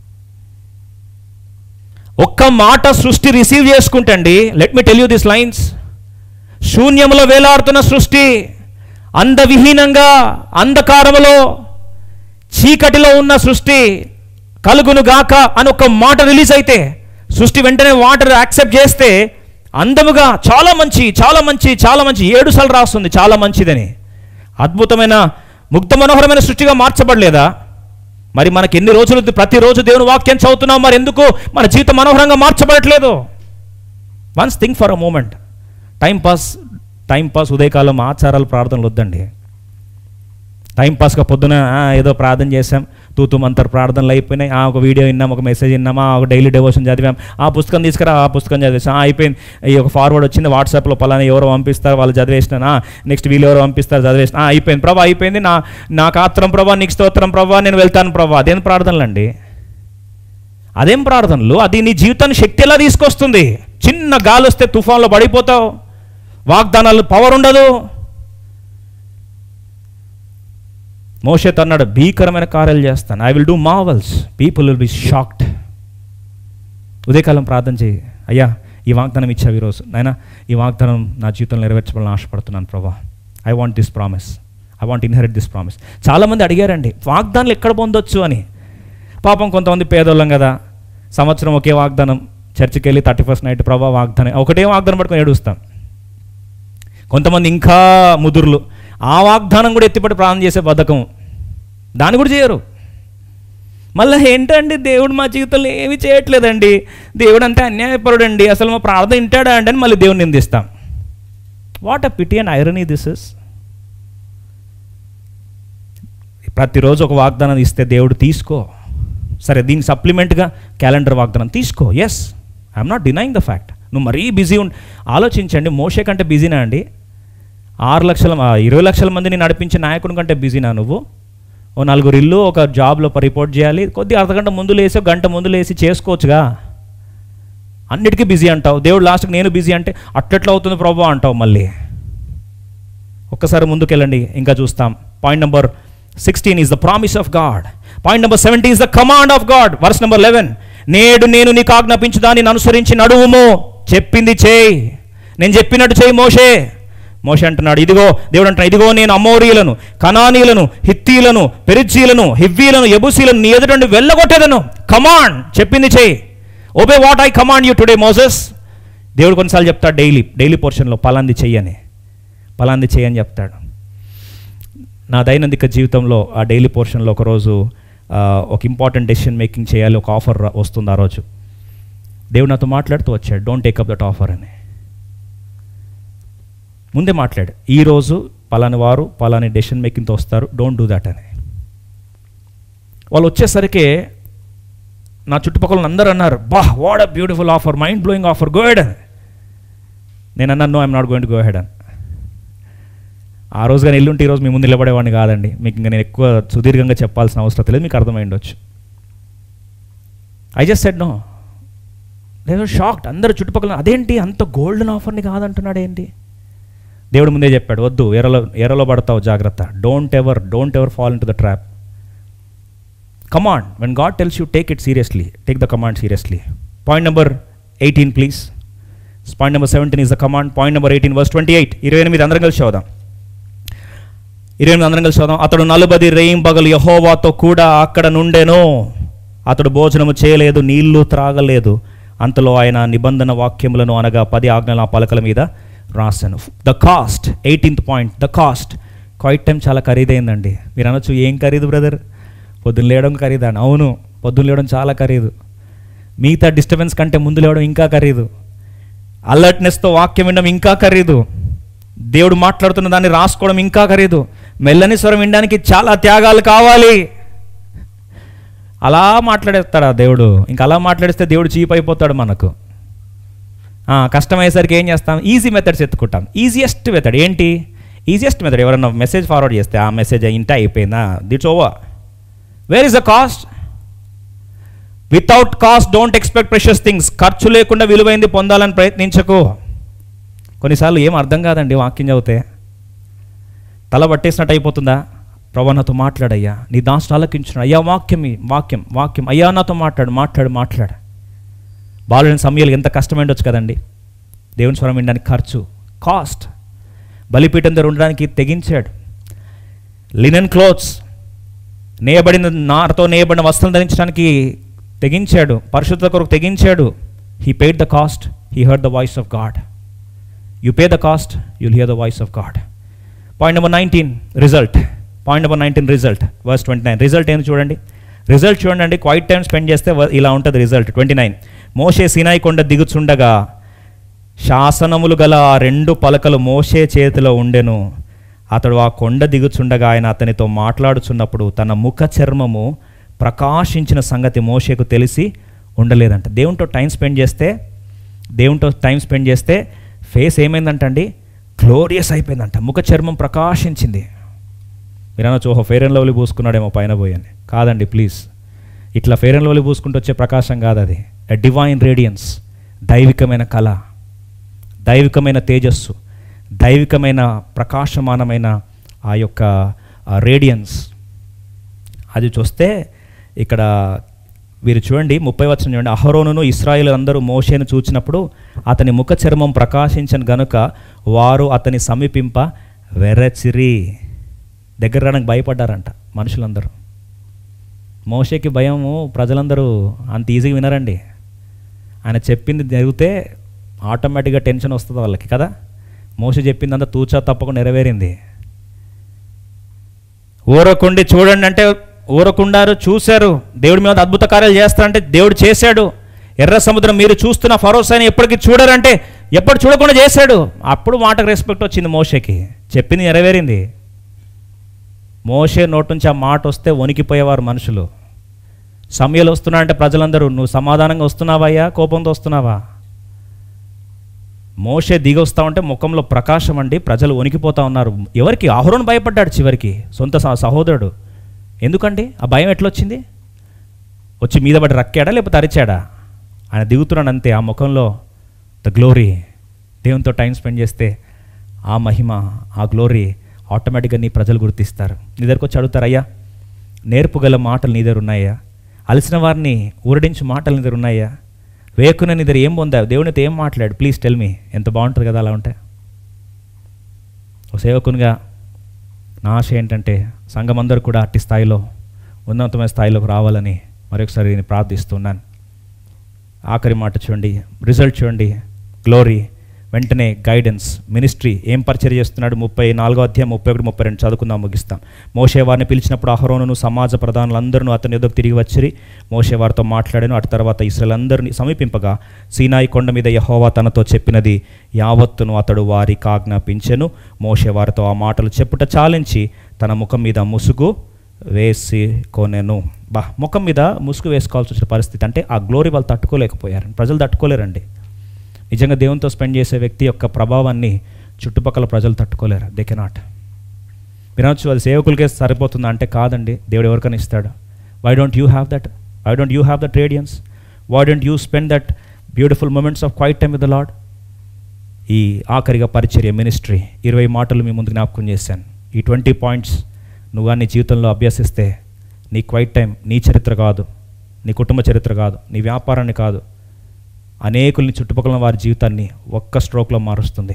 ఒక్క మాట సృష్టి రిసీవ్ చేసుకుంటండి. Let me tell you this lines. శూన్యములో వేలాడుతున్న సృష్టి, అందవిహీనంగా అంధకారములో చీకటిలో ఉన్న సృష్టి కలుగును గాక అని ఒక మాట రిలీజ్ అయితే, సృష్టి వెంటనే వాటర్ యాక్సెప్ట్ చేస్తే అందముగా చాలా మంచి, చాలా మంచి, చాలా మంచి 7 సార్లు రాస్తుంది చాలా మంచిదని. అద్భుతమైన ముగ్ధ మనోహరమైన సృష్టిగా మార్చబడలేదా? మరి మనకి ఎన్ని రోజులు ప్రతిరోజు దేవుని వాక్యం చదువుతున్నాం, మరి ఎందుకు మన జీవితం మనోహరంగా మార్చబడట్లేదు? Once think for a moment. Timepass ఉదయకాలం ఆచారాలు, ప్రార్థనలు వద్దండి. టైంపాస్గా పొద్దున ఏదో ప్రార్థన చేసాం, తూతు మంతర్ ప్రార్థనలు అయిపోయినాయి, ఒక వీడియో విన్నాం, ఒక మెసేజ్ విన్నామా, ఒక డైలీ డెవోషన్ చదివాం, ఆ పుస్తకం తీసుకురా, ఆ పుస్తకం చదివేసాం, అయిపోయింది. ఈ ఒక ఫార్వర్డ్ వచ్చింది వాట్సాప్లో, పలానా ఎవరో పంపిస్తారు, వాళ్ళు చదివేసినా, నెక్స్ట్ వీళ్ళు ఎవరో పంపిస్తారు, చదివేసిన, అయిపోయింది ప్రభా, అయిపోయింది, నాకు ఆత్రం ప్రభా, నీకు స్తోత్రం ప్రభా, నేను వెళ్తాను ప్రభా. అదేం ప్రార్థనలు అండి? అదేం ప్రార్థనలు? అది నీ జీవితాన్ని శక్తి ఎలా తీసుకొస్తుంది? చిన్న గాలి వస్తే తుఫాన్లో పడిపోతావు, వాగ్దానాలు పవర్ ఉండదు. మోషేతో అన్నాడు, భీకరమైన కార్యాలు చేస్తాను, I will do marvels, people will be shocked. ఉదయకాలం ప్రార్థన చేయి, అయ్యా ఈ వాగ్దానం ఇచ్చావు ఈరోజు, నాయనా ఈ వాగ్దానం నా జీవితంలో నెరవేర్చాలని ఆశపడుతున్నాను ప్రభా. I want this promise, I want inherit this promise. చాలామంది అడిగారండి వాగ్దానాలు ఎక్కడ పొందొచ్చు అని. పాపం కొంతమంది పేదోళ్ళం కదా, సంవత్సరం ఒకే వాగ్దానం, చర్చికి వెళ్ళి 31st నైట్ ప్రభా వాగ్దానం, ఒకటే వాగ్దానం పట్టుకొని ఏడుస్తాం. కొంతమంది ఇంకా ముదుర్లు, ఆ వాగ్దానం కూడా ఎత్తిపట్టి ప్రార్థన చేసే బద్ధకం, దాన్ని కూడా చేయరు. మళ్ళీ ఏంటండి దేవుడు మా జీవితంలో ఏమీ చేయట్లేదండి, దేవుడు అంతే అన్యాయపరుడు అండి, అసలు మా ప్రార్థన వింటాడా అండి అని మళ్ళీ దేవుడిని నిందిస్తాం. What a pity and irony this is. ప్రతిరోజు ఒక వాగ్దానం ఇస్తే దేవుడు తీసుకో, సరే దీనికి సప్లిమెంట్గా క్యాలెండర్ వాగ్దానం తీసుకో, yes, I'm not denying the fact. నువ్వు మరీ బిజీ ఆలోచించండి, మోషే కంటే బిజీనా అండి? 20 లక్షల మందిని నడిపించే నాయకుడి కంటే బిజీనా నువ్వు? ఓ 4 ఇల్లు ఒక జాబ్లో రిపోర్ట్ చేయాలి, కొద్ది అర్ధగంట ముందు లేసి గంట ముందు లేసి చేసుకోవచ్చుగా. అన్నిటికీ బిజీ అంటావు, దేవుడు లాస్ట్కి నేను బిజీ అంటే అట్లెట్లా అవుతుంది ప్రభు అంటావు. మళ్ళీ ఒక్కసారి ముందుకెళ్ళండి, ఇంకా చూస్తాం. Point number 16 is the promise of God. Point number 17 is the command of God. Verse number 11, నేడు నేను నీకు ఆజ్ఞాపించు దానిని అనుసరించి నడువుము, చెప్పింది చేయి, నేను చెప్పినట్టు చేయి మోషే అంటున్నాడు. ఇదిగో దేవుడు అంటున్నాడు, ఇదిగో నేను అమోరీయులను, కనానీయులను, హిత్తీలను, పెరిజ్జీలను, హివ్వీలను, యెబూసీలను నీ ఎదుట నుండి వెళ్ళగొట్టేదను. కమాండ్, చెప్పింది చేయి. Obey what I command you today Moses. దేవుడు కొన్నిసార్లు చెప్తాడు డైలీ పోర్షన్లో పలాంది చెయ్యని చెప్తాడు. నా దైనందిక జీవితంలో ఆ డైలీ పోర్షన్లో ఒకరోజు ఒక ఇంపార్టెంట్ డెసిషన్ మేకింగ్ చేయాలి, ఒక ఆఫర్ వస్తుంది. ఆ రోజు దేవుడు నాతో మాట్లాడుతూ వచ్చాడు, don't take up that offer అని. ముందే మాట్లాడు, ఈరోజు పలాని వారు పలాని డెసిషన్ మేకింగ్తో వస్తారు, డోంట్ డూ దట్ అని. వాళ్ళు వచ్చేసరికి నా చుట్టుపక్కల అందరూ అన్నారు, what a beautiful offer, mind blowing offer, go ahead అని. నేను అన్నాను, no I'm not going to go ahead అని. ఆ రోజుగా ఎల్లుంటే ఈరోజు మీ ముందు నిలబడేవాడిని కాదండి. మీకు ఇంకా నేను ఎక్కువ సుదీర్ఘంగా చెప్పాల్సిన అవసరం లేదు, మీకు అర్థమైండొచ్చు. I just said no. They were shocked. అందరూ చుట్టుపక్కల, అదేంటి అంత గోల్డెన్ ఆఫర్ని కాదంటున్నాడు ఏంటి? దేవుడు ముందే చెప్పాడు, వద్దు, ఎరలో పడతావు, జాగ్రత్త. Don't ever fall into the trap. Command, when God tells you, take it seriously, take the command seriously. Point number 18 please. Point number 17 is the command. Point number 18 verse 28, 28 అందరం కలిసి చదువుదాం. అతడు 40 రేయింబగలు యెహోవాతో కూడా అక్కడ నుండెను. అతడు భోజనము చేయలేదు, నీళ్లు త్రాగలేదు. అంతలో ఆయన నిబంధన వాక్యములను అనగా 10 ఆజ్ఞల పలకల మీద రాశాను. The cost, 18th point, the cost. Quiet time చాలా ఖరీదైందండి. మీరు అనొచ్చు, ఏం ఖరీదు బ్రదర్? పొద్దున్న లేవడం ఖరీదా? అవును, పొద్దున్న లేవడం చాలా ఖరీదు. మిగతా డిస్టర్బెన్స్ కంటే ముందు లేవడం ఇంకా ఖరీదు. అలర్ట్నెస్తో వాక్యం వినడం ఇంకా ఖరీదు. దేవుడు మాట్లాడుతున్న దాన్ని రాసుకోవడం ఇంకా ఖరీదు. మెల్లని స్వరం వినడానికి చాలా త్యాగాలు కావాలి. అలా మాట్లాడేస్తాడా దేవుడు? ఇంకా అలా మాట్లాడిస్తే దేవుడు చీప్ అయిపోతాడు మనకు. కష్టమయ్యేసరికి ఏం చేస్తాం? ఈజీ మెథడ్స్ ఎత్తుకుంటాం. ఈజియెస్ట్ మెథడ్ ఏంటి? ఈజియెస్ట్ మెథడ్, ఎవరన్నా మెసేజ్ ఫార్వర్డ్ చేస్తే ఆ మెసేజ్ ఇంటే అయిపోయిందా, that's over. Where is the cost? Without cost don't expect precious things. ఖర్చు లేకుండా విలువైంది పొందాలని ప్రయత్నించకు. కొన్నిసార్లు ఏం అర్థం కాదండి వాక్యం చదివితే, తల పట్టేసినట్టు అయిపోతుందా? ప్రభు నాతో మాట్లాడయ్యా, నీ దాసుడు ఆలకించున్నాడు, అయ్యా వాక్యం అయ్యా నాతో మాట్లాడు. బాలుడైన సమయాలు ఎంత కష్టమైండొచ్చు కదండి. దేవుని స్వరం వినడానికి ఖర్చు, కాస్ట్. బలిపీఠం దగ్గర ఉండడానికి తెగించాడు. లినెన్ క్లోత్స్, నారతో నేయబడిన వస్త్రం ధరించడానికి తెగించాడు. పరిశుద్ధత కొరకు తెగించాడు. He paid the cost, he heard the voice of God. You pay the cost, you'll hear the voice of God. Point number 19, result. Point number 19, result. Verse 29. Result ఏంటి చూడండి. రిజల్ట్ చూడండి. క్వైట్ టైం స్పెండ్ చేస్తే ఇలా ఉంటుంది result. 29, మోషే సీనాయి కొండ దిగుచుండగా శాసనములు గల ఆ 2 పలకలు మోషే చేతిలో ఉండెను. అతడు ఆ కొండ దిగుచుండగా ఆయన అతనితో మాట్లాడుచున్నప్పుడు తన ముఖ చర్మము ప్రకాశించిన సంగతి మోషేకు తెలిసి ఉండలేదంట. దేవునితో టైం స్పెండ్ చేస్తే ఫేస్ ఏమైందంటండి? గ్లోరియస్ అయిపోయిందంట. ముఖ చర్మం ప్రకాశించింది. మీరు అనొచ్చు, ఓహో ఫెయిర్ అండ్ లవ్లీ పూసుకున్నాడేమో పైన పోయని. కాదండి ప్లీజ్, ఇట్లా ఫెయిర్ అండ్ లవ్లీ పూసుకుంటూ వచ్చే ప్రకాశం కాదు అది. ఎ డివైన్ రేడియన్స్, దైవికమైన కళ, దైవికమైన తేజస్సు, దైవికమైన ప్రకాశమానమైన ఆ యొక్క రేడియన్స్. అది చూస్తే ఇక్కడ వీరు చూడండి 30 వచనం చూడండి. అహరోనును ఇశ్రాయేలు అందరూ మోషేను చూచినప్పుడు అతని ముఖ చర్మం ప్రకాశించను గనుక వారు అతని సమీపింప వెరచిరి. దగ్గర రావడానికి భయపడ్డారంట మనుషులందరూ. మోషేకి భయము, ప్రజలందరూ అంత ఈజీగా వినరండి. ఆయన చెప్పింది జరిగితే ఆటోమేటిక్గా టెన్షన్ వస్తుంది వాళ్ళకి కదా. మోషే చెప్పింది అంతా తూచా తప్పకుండా నెరవేరింది. ఊరకుండి చూడండి అంటే ఊరకుండారు, చూశారు. దేవుడి మీద అద్భుత కార్యాలు చేస్తారంటే దేవుడు చేశాడు. ఎర్ర సముద్రం మీరు చూస్తున్న ఫరో సైన్యం ఎప్పటికీ చూడరంటే ఎప్పుడు చూడకుండా చేశాడు. అప్పుడు మాటకు రెస్పెక్ట్ వచ్చింది మోషేకి, చెప్పింది నెరవేరింది. మోషే నోటి నుంచి ఆ మాట వస్తే వణికిపోయేవారు మనుషులు. సమయాలు వస్తున్నాయంటే ప్రజలందరూ, నువ్వు సమాధానంగా వస్తున్నావయ్యా, కోపంతో వస్తున్నావా? మోషే దిగి వస్తా ఉంటే ముఖంలో ప్రకాశం అండి, ప్రజలు వణికిపోతా ఉన్నారు. ఎవరికి? అహరోను భయపడ్డాడు చివరికి, సొంత సహోదరుడు. ఎందుకండి ఆ భయం ఎట్లొచ్చింది? వచ్చి మీద పడి రక్కాడా లేకపోతే అరిచాడా? ఆయన దిగుతున్నాడు అంతే. ఆ ముఖంలో ద గ్లోరీ. దేవునితో టైం స్పెండ్ చేస్తే ఆ మహిమ, ఆ గ్లోరీ ఆటోమేటిక్గా నీ ప్రజలు గుర్తిస్తారు. నీ దగ్గరకు వచ్చి అడుగుతారు, అయ్యా నేర్పుగల మాటలు నీ దగ్గర ఉన్నాయా? అలసిన వారిని ఊరడించు మాటలు నీ దగ్గర ఉన్నాయా? వేకున నీ దగ్గర ఏం పొందావు? దేవునితో ఏం మాట్లాడు? Please tell me. ఎంత బాగుంటుంది కదా అలా ఉంటే. ఒక సేవకునిగా నా ఆశ ఏంటంటే సంఘం అందరూ కూడా అట్టి స్థాయిలో, ఉన్నతమైన స్థాయిలోకి రావాలని మరొకసారి నేను ప్రార్థిస్తున్నాను. ఆఖరి మాట చూడండి, రిజల్ట్ చూడండి, గ్లోరీ. వెంటనే గైడెన్స్, మినిస్ట్రీ. ఏం పరిచర్య చేస్తున్నాడు? 34వ అధ్యాయం 31, 32 చదువుకుందాం, ముగిస్తాం. మోషే వారిని పిలిచినప్పుడు అహరోనును సమాజ ప్రధానులందరూ అతని ఎదుగు తిరిగి వచ్చిరి. మోషే వారితో మాట్లాడాను. అటు తర్వాత ఇశ్రాయేలందరినీ సమీపింపగా సీనాయి కొండ మీద యెహోవా తనతో చెప్పినది యావత్తును అతడు వారికి ఆజ్ఞాపించెను. మోషే వారితో ఆ మాటలు చెప్పుట చాలించి తన ముఖం మీద ముసుగు వేసుకొనెను. ముఖం మీద ముసుగు వేసుకోవాల్సి వచ్చిన పరిస్థితి. అంటే ఆ గ్లోరీ వాళ్ళు తట్టుకోలేకపోయారు, ప్రజలు తట్టుకోలేరండి. నిజంగా దేవునితో స్పెండ్ చేసే వ్యక్తి యొక్క ప్రభావాన్ని చుట్టుపక్కల ప్రజలు తట్టుకోలేరు. They cannot. మీరు అనొచ్చు అది సేవకులకే సరిపోతుందా అంటే కాదండి, దేవుడు ఎవరికైనా ఇస్తాడు. Why don't you have that? Why don't you have that radiance? Why don't you spend that beautiful moments of quiet time with the Lord? ఈ ఆఖరిగా పరిచర్య, మినిస్ట్రీ, 20 మాటలు మీ ముందు జ్ఞాపకం చేశాను. ఈ 20 పాయింట్స్ నువ్వు నీ జీవితంలో అభ్యసిస్తే నీ క్వైట్ టైం నీ చరిత్ర కాదు, నీ కుటుంబ చరిత్ర కాదు, నీ వ్యాపారాన్ని కాదు, అనేకుల్ని చుట్టుపక్కల వారి జీవితాన్ని ఒక్క స్ట్రోక్లో మారుస్తుంది.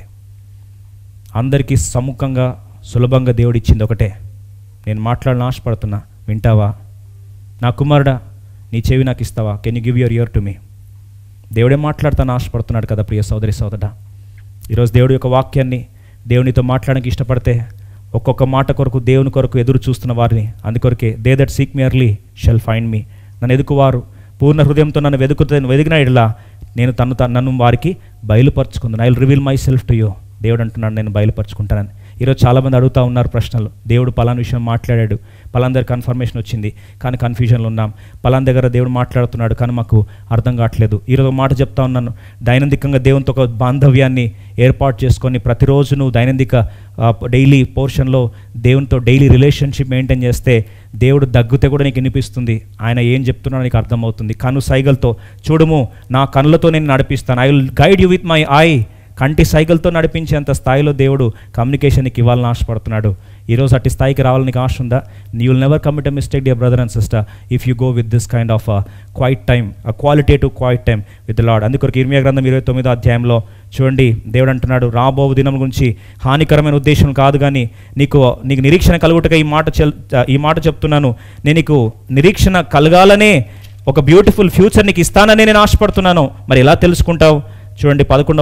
అందరికీ సముఖంగా సులభంగా దేవుడు ఇచ్చింది ఒకటే. నేను మాట్లాడాలని ఆశపడుతున్నా, వింటావా? నా కుమారుడా, నీ చెవి నాకు ఇస్తావా? Can you give your ear to me? దేవుడే మాట్లాడతాను ఆశపడుతున్నాడు కదా ప్రియ సోదరి సోదరుడా. ఈరోజు దేవుడి యొక్క వాక్యాన్ని దేవునితో మాట్లాడడానికి ఇష్టపడితే ఒక్కొక్క మాట కొరకు, దేవుని కొరకు ఎదురు చూస్తున్న వారిని, అందుకొరకే they that seek me early shall find me. నన్ను ఎదుకువారు పూర్ణ హృదయంతో నన్ను వెదిగిన ఇడలా నేను నన్ను వారికి బయలుపరుచుకుందాను. I will reveal myself to you. దేవుడు అంటున్నాడు నేను బయలుపరుచుకుంటానని. ఈరోజు చాలామంది అడుగుతూ ఉన్నారు ప్రశ్నలు. దేవుడు పలానా విషయం మాట్లాడాడు, పలానా దగ్గర కన్ఫర్మేషన్ వచ్చింది కానీ కన్ఫ్యూజన్లో ఉన్నాం, పలానా దగ్గర దేవుడు మాట్లాడుతున్నాడు కానీ మాకు అర్థం కావట్లేదు. ఈరోజు మాట చెప్తా ఉన్నాను, దైనందికంగా దేవునితో ఒక బాంధవ్యాన్ని ఏర్పాటు చేసుకొని ప్రతిరోజు నువ్వు దైనందిక డైలీ పోర్షన్లో దేవునితో డైలీ రిలేషన్షిప్ మెయింటైన్ చేస్తే దేవుడు దగ్గుతే కూడా నీకు వినిపిస్తుంది, ఆయన ఏం చెప్తున్నాడో నీకు అర్థమవుతుంది. కను సైగలతో చూడము, నా కనులతో నేను నడిపిస్తాను. I will guide you with my eye. కంటి సైకిల్తో నడిపించేంత స్థాయిలో దేవుడు కమ్యూనికేషన్కి ఇవ్వాలని ఆశపడుతున్నాడు. ఈరోజు అట్టి స్థాయికి రావాలని నీకు ఆశ ఉందా? You will never commit a mistake dear brother and sister if you go with this kind of quiet time, qualitative quiet time with the Lord. అందుకొరకు ఇర్మియా గ్రంథం 29వ అధ్యాయంలో చూడండి, దేవుడు అంటున్నాడు రాబో దినం గురించి హానికరమైన ఉద్దేశం కాదు కానీ నీకు నిరీక్షణ కలుగుటగా ఈ మాట చెప్తున్నాను. నేను నీకు నిరీక్షణ కలగాలనే ఒక బ్యూటిఫుల్ ఫ్యూచర్ నీకు ఇస్తానని నేను ఆశపడుతున్నాను. మరి ఎలా తెలుసుకుంటావు? చూడండి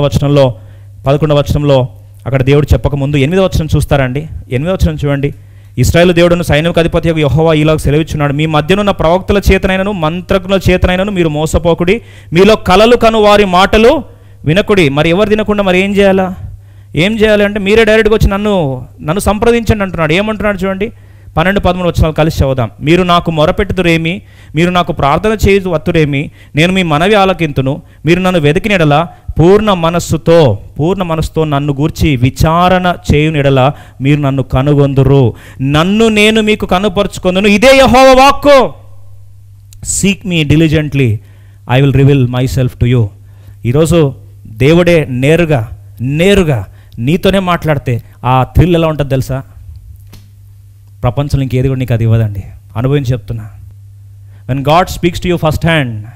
11వ వచనంలో అక్కడ దేవుడు చెప్పకముందు 8వ వచనం చూస్తారండి. 8వ వచనం చూడండి. ఇశ్రాయేలు దేవుడును సైన్యకు అధిపతి యెహోవా ఇలాగ సెలవిచ్చున్నాడు, మీ మధ్యనున్న ప్రవక్తల చేతనైనను మంత్రజ్ఞుల చేతనైనను మీరు మోసపోకుడి, మీలో కలలు కను వారి మాటలు వినకుడి. మరి ఎవరు తినకుండా మరి ఏం చేయాలి అంటే మీరే డైరెక్ట్గా వచ్చి నన్ను సంప్రదించండి అంటున్నాడు. ఏమంటున్నాడు చూడండి, 12-13 వచనాలు కలిసి చదువుదాం. మీరు నాకు మొరపెట్టుదురేమి, మీరు నాకు ప్రార్థన చేయు వత్తురేమి, నేను మీ మనవి ఆలకింతును. మీరు నన్ను వెతికినెడల పూర్ణ మనస్సుతో నన్ను గూర్చి విచారణ చేయునిడల మీరు నన్ను కనుగొందురు, నన్ను నేను మీకు కనుపరుచుకొందును. ఇదే యెహోవా వాక్కు. Seek me diligently, I will reveal myself to you. ఈరోజు దేవుడే నేరుగా నీతోనే మాట్లాడితే ఆ థ్రిల్ ఎలా ఉంటుంది తెలుసా? ప్రపంచంలో ఇంకేది కూడా నీకు అది ఇవ్వదండి. అనుభవించి చెప్తున్నా. When God speaks to you first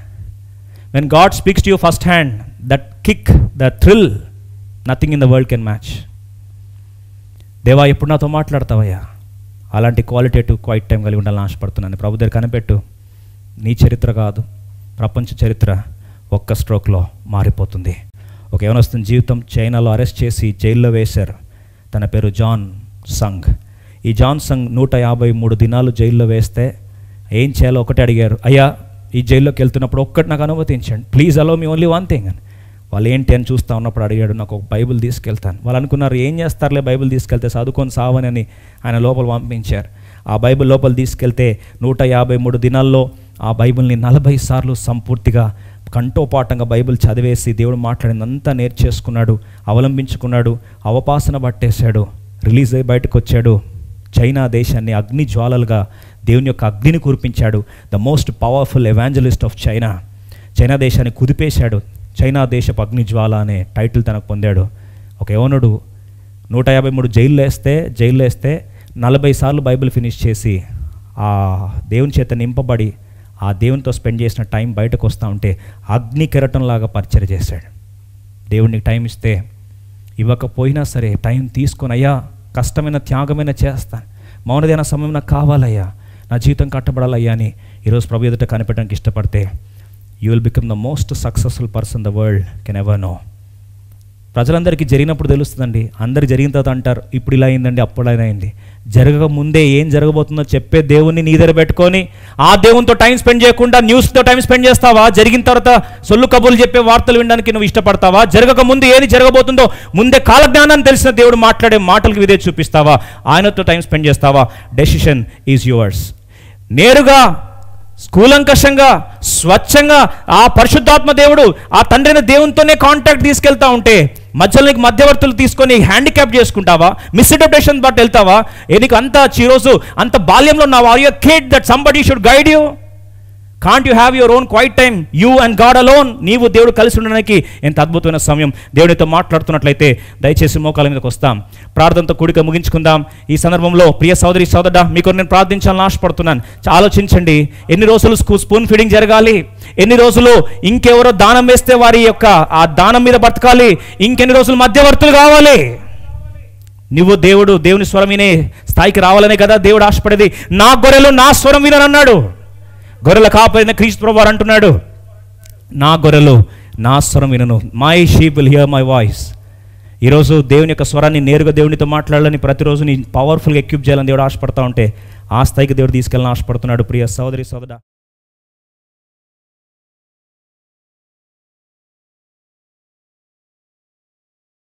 hand, that kick, that thrill, nothing in the world can match. దేవా ఎప్పుడు నాతో మాట్లాడతావయ్యా? అలాంటి క్వాలిటేటివ్ క్వైట్ టైం కలిగి ఉండాలని ఆశపడుతున్నాను. ప్రభు దగ్గర కనిపెట్టు. నీ చరిత్ర కాదు, ప్రపంచ చరిత్ర ఒక్క స్ట్రోక్లో మారిపోతుంది. ఒక యవనస్తుని జీవితం చైనాలో అరెస్ట్ చేసి జైల్లో వేశారు. తన పేరు జాన్ సంగ్. ఈ జాన్ సంగ్ 153 దినాలు జైల్లో వేస్తే ఏం చేయాలో ఒకటే అడిగారు, అయ్యా ఈ జైల్లోకి వెళ్తున్నప్పుడు ఒక్కటి నాకు అనుమతించండి, please allow me only one thing అని. వాళ్ళు ఏంటి అని చూస్తూ ఉన్నప్పుడు అడిగాడు, నాకు ఒక బైబిల్ తీసుకెళ్తాను. వాళ్ళు అనుకున్నారు ఏం చేస్తారులే బైబిల్ తీసుకెళ్తే, చదువుకొని సావని ఆయన లోపల పంపించారు. ఆ బైబిల్ లోపల తీసుకెళ్తే 153 దినాల్లో ఆ బైబిల్ని 40 సార్లు సంపూర్తిగా కంఠోపాఠంగా బైబిల్ చదివేసి దేవుడు మాట్లాడిందంతా నేర్చేసుకున్నాడు, అవలంబించుకున్నాడు, అవపాసన పట్టేశాడు, రిలీజ్ అయ్యి బయటకు వచ్చాడు. చైనా దేశాన్ని అగ్ని జ్వాలలుగా దేవుని యొక్క అగ్నిని కురిపించాడు. The most powerful evangelist of China. China దేశాన్ని కుదిపేశాడు. చైనా దేశపు అగ్ని జ్వాల అనే టైటిల్ తనకు పొందాడు. ఒక యవనుడు 153 జైల్లో వేస్తే 40 సార్లు బైబిల్ ఫినిష్ చేసి ఆ దేవుని చేత నింపబడి ఆ దేవునితో స్పెండ్ చేసిన టైం బయటకు వస్తూ ఉంటే అగ్ని కెరటంలాగా పరిచయం చేశాడు. దేవుడికి టైం ఇస్తే ఇవ్వకపోయినా సరే టైం తీసుకొని, అయ్యా కష్టమైన త్యాగమైన చేస్తాను, మౌనదైన సమయం నాకు కావాలయ్యా, నా జీవితం కట్టబడాలయ్యా అని ఈరోజు ప్రభు ఎదుట కనిపెట్టడానికి ఇష్టపడితే you will become the most successful person the world can ever know. ప్రజలందరికీ జరిగినప్పుడు తెలుస్తుందండి, అందరు జరిగిన తర్వాత అంటారు ఇప్పుడు ఇలా అయిందండి, అప్పుడు ఇలా అయింది. జరగక ముందే ఏం జరగబోతుందో చెప్పే దేవుణ్ణి నీ దగ్గర పెట్టుకొని ఆ దేవునితో టైం స్పెండ్ చేయకుండా న్యూస్తో టైం స్పెండ్ చేస్తావా? జరిగిన తర్వాత సొల్లు కబుర్లు చెప్పే వార్తలు వినడానికి నువ్వు ఇష్టపడతావా? జరగక ముందు ఏది జరగబోతుందో ముందే కాలజ్ఞానాన్ని తెలిసిన దేవుడు మాట్లాడే మాటలకు విధేయత చూపిస్తావా? ఆయనతో టైం స్పెండ్ చేస్తావా? Decision is yours. నేరుగా కూలంకషంగా స్వచ్ఛంగా ఆ పరిశుద్ధాత్మ దేవుడు ఆ తండ్రైన దేవునితోనే కాంటాక్ట్ తీసుకెళ్తా ఉంటే మధ్యలో నీకు మధ్యవర్తులు తీసుకొని హ్యాండిక్యాప్ చేసుకుంటావా? మిస్ఇంటర్ప్రిటేషన్ బట్టి వెళ్తావా? నీకు అంత ఈరోజు అంత బాల్యంలో ఉన్నావా? Are you a kid that somebody should guide you? Can't you have your own quiet time, you and God alone? నీవు దేవుడు కలిసి ఉండడానికి ఎంత అద్భుతమైన సమయం. దేవుడితో మాట్లాడుతున్నట్లయితే దయచేసి మోకాల మీదకి వస్తాం, ప్రార్థనతో కూడిక ముగించుకుందాం. ఈ సందర్భంలో ప్రియ సోదరి సోదరుడా, మీకు నేను ప్రార్థించాలని ఆశపడుతున్నాను. ఆలోచించండి, ఎన్ని రోజులు స్పూన్ ఫీడింగ్ జరగాలి? ఎన్ని రోజులు ఇంకెవరో దానం వేస్తే వారి యొక్క ఆ దానం మీద బతకాలి? ఇంకెన్ని రోజులు మధ్యవర్తులు కావాలి? నువ్వు దేవుని స్వరం వినే స్థాయికి రావాలనే కదా దేవుడు ఆశపడేది. నా గొర్రెలు నా స్వరం వినరన్నాడు. గొర్రెల కాపరిన క్రీస్తు ప్రభువు అంటున్నాడు, నా గొర్రెలు నా స్వరం వినను, my sheep will hear my voice. ఈరోజు దేవుని యొక్క స్వరాన్ని నేరుగా దేవునితో మాట్లాడాలని, ప్రతిరోజు నీ పవర్ఫుల్గా ఎక్విప్ చేయాలని దేవుడు ఆశపడతా ఉంటే ఆ స్థాయికి దేవుడు తీసుకెళ్ళాలని ఆశపడుతున్నాడు. ప్రియ సోదరి సోదరుడా.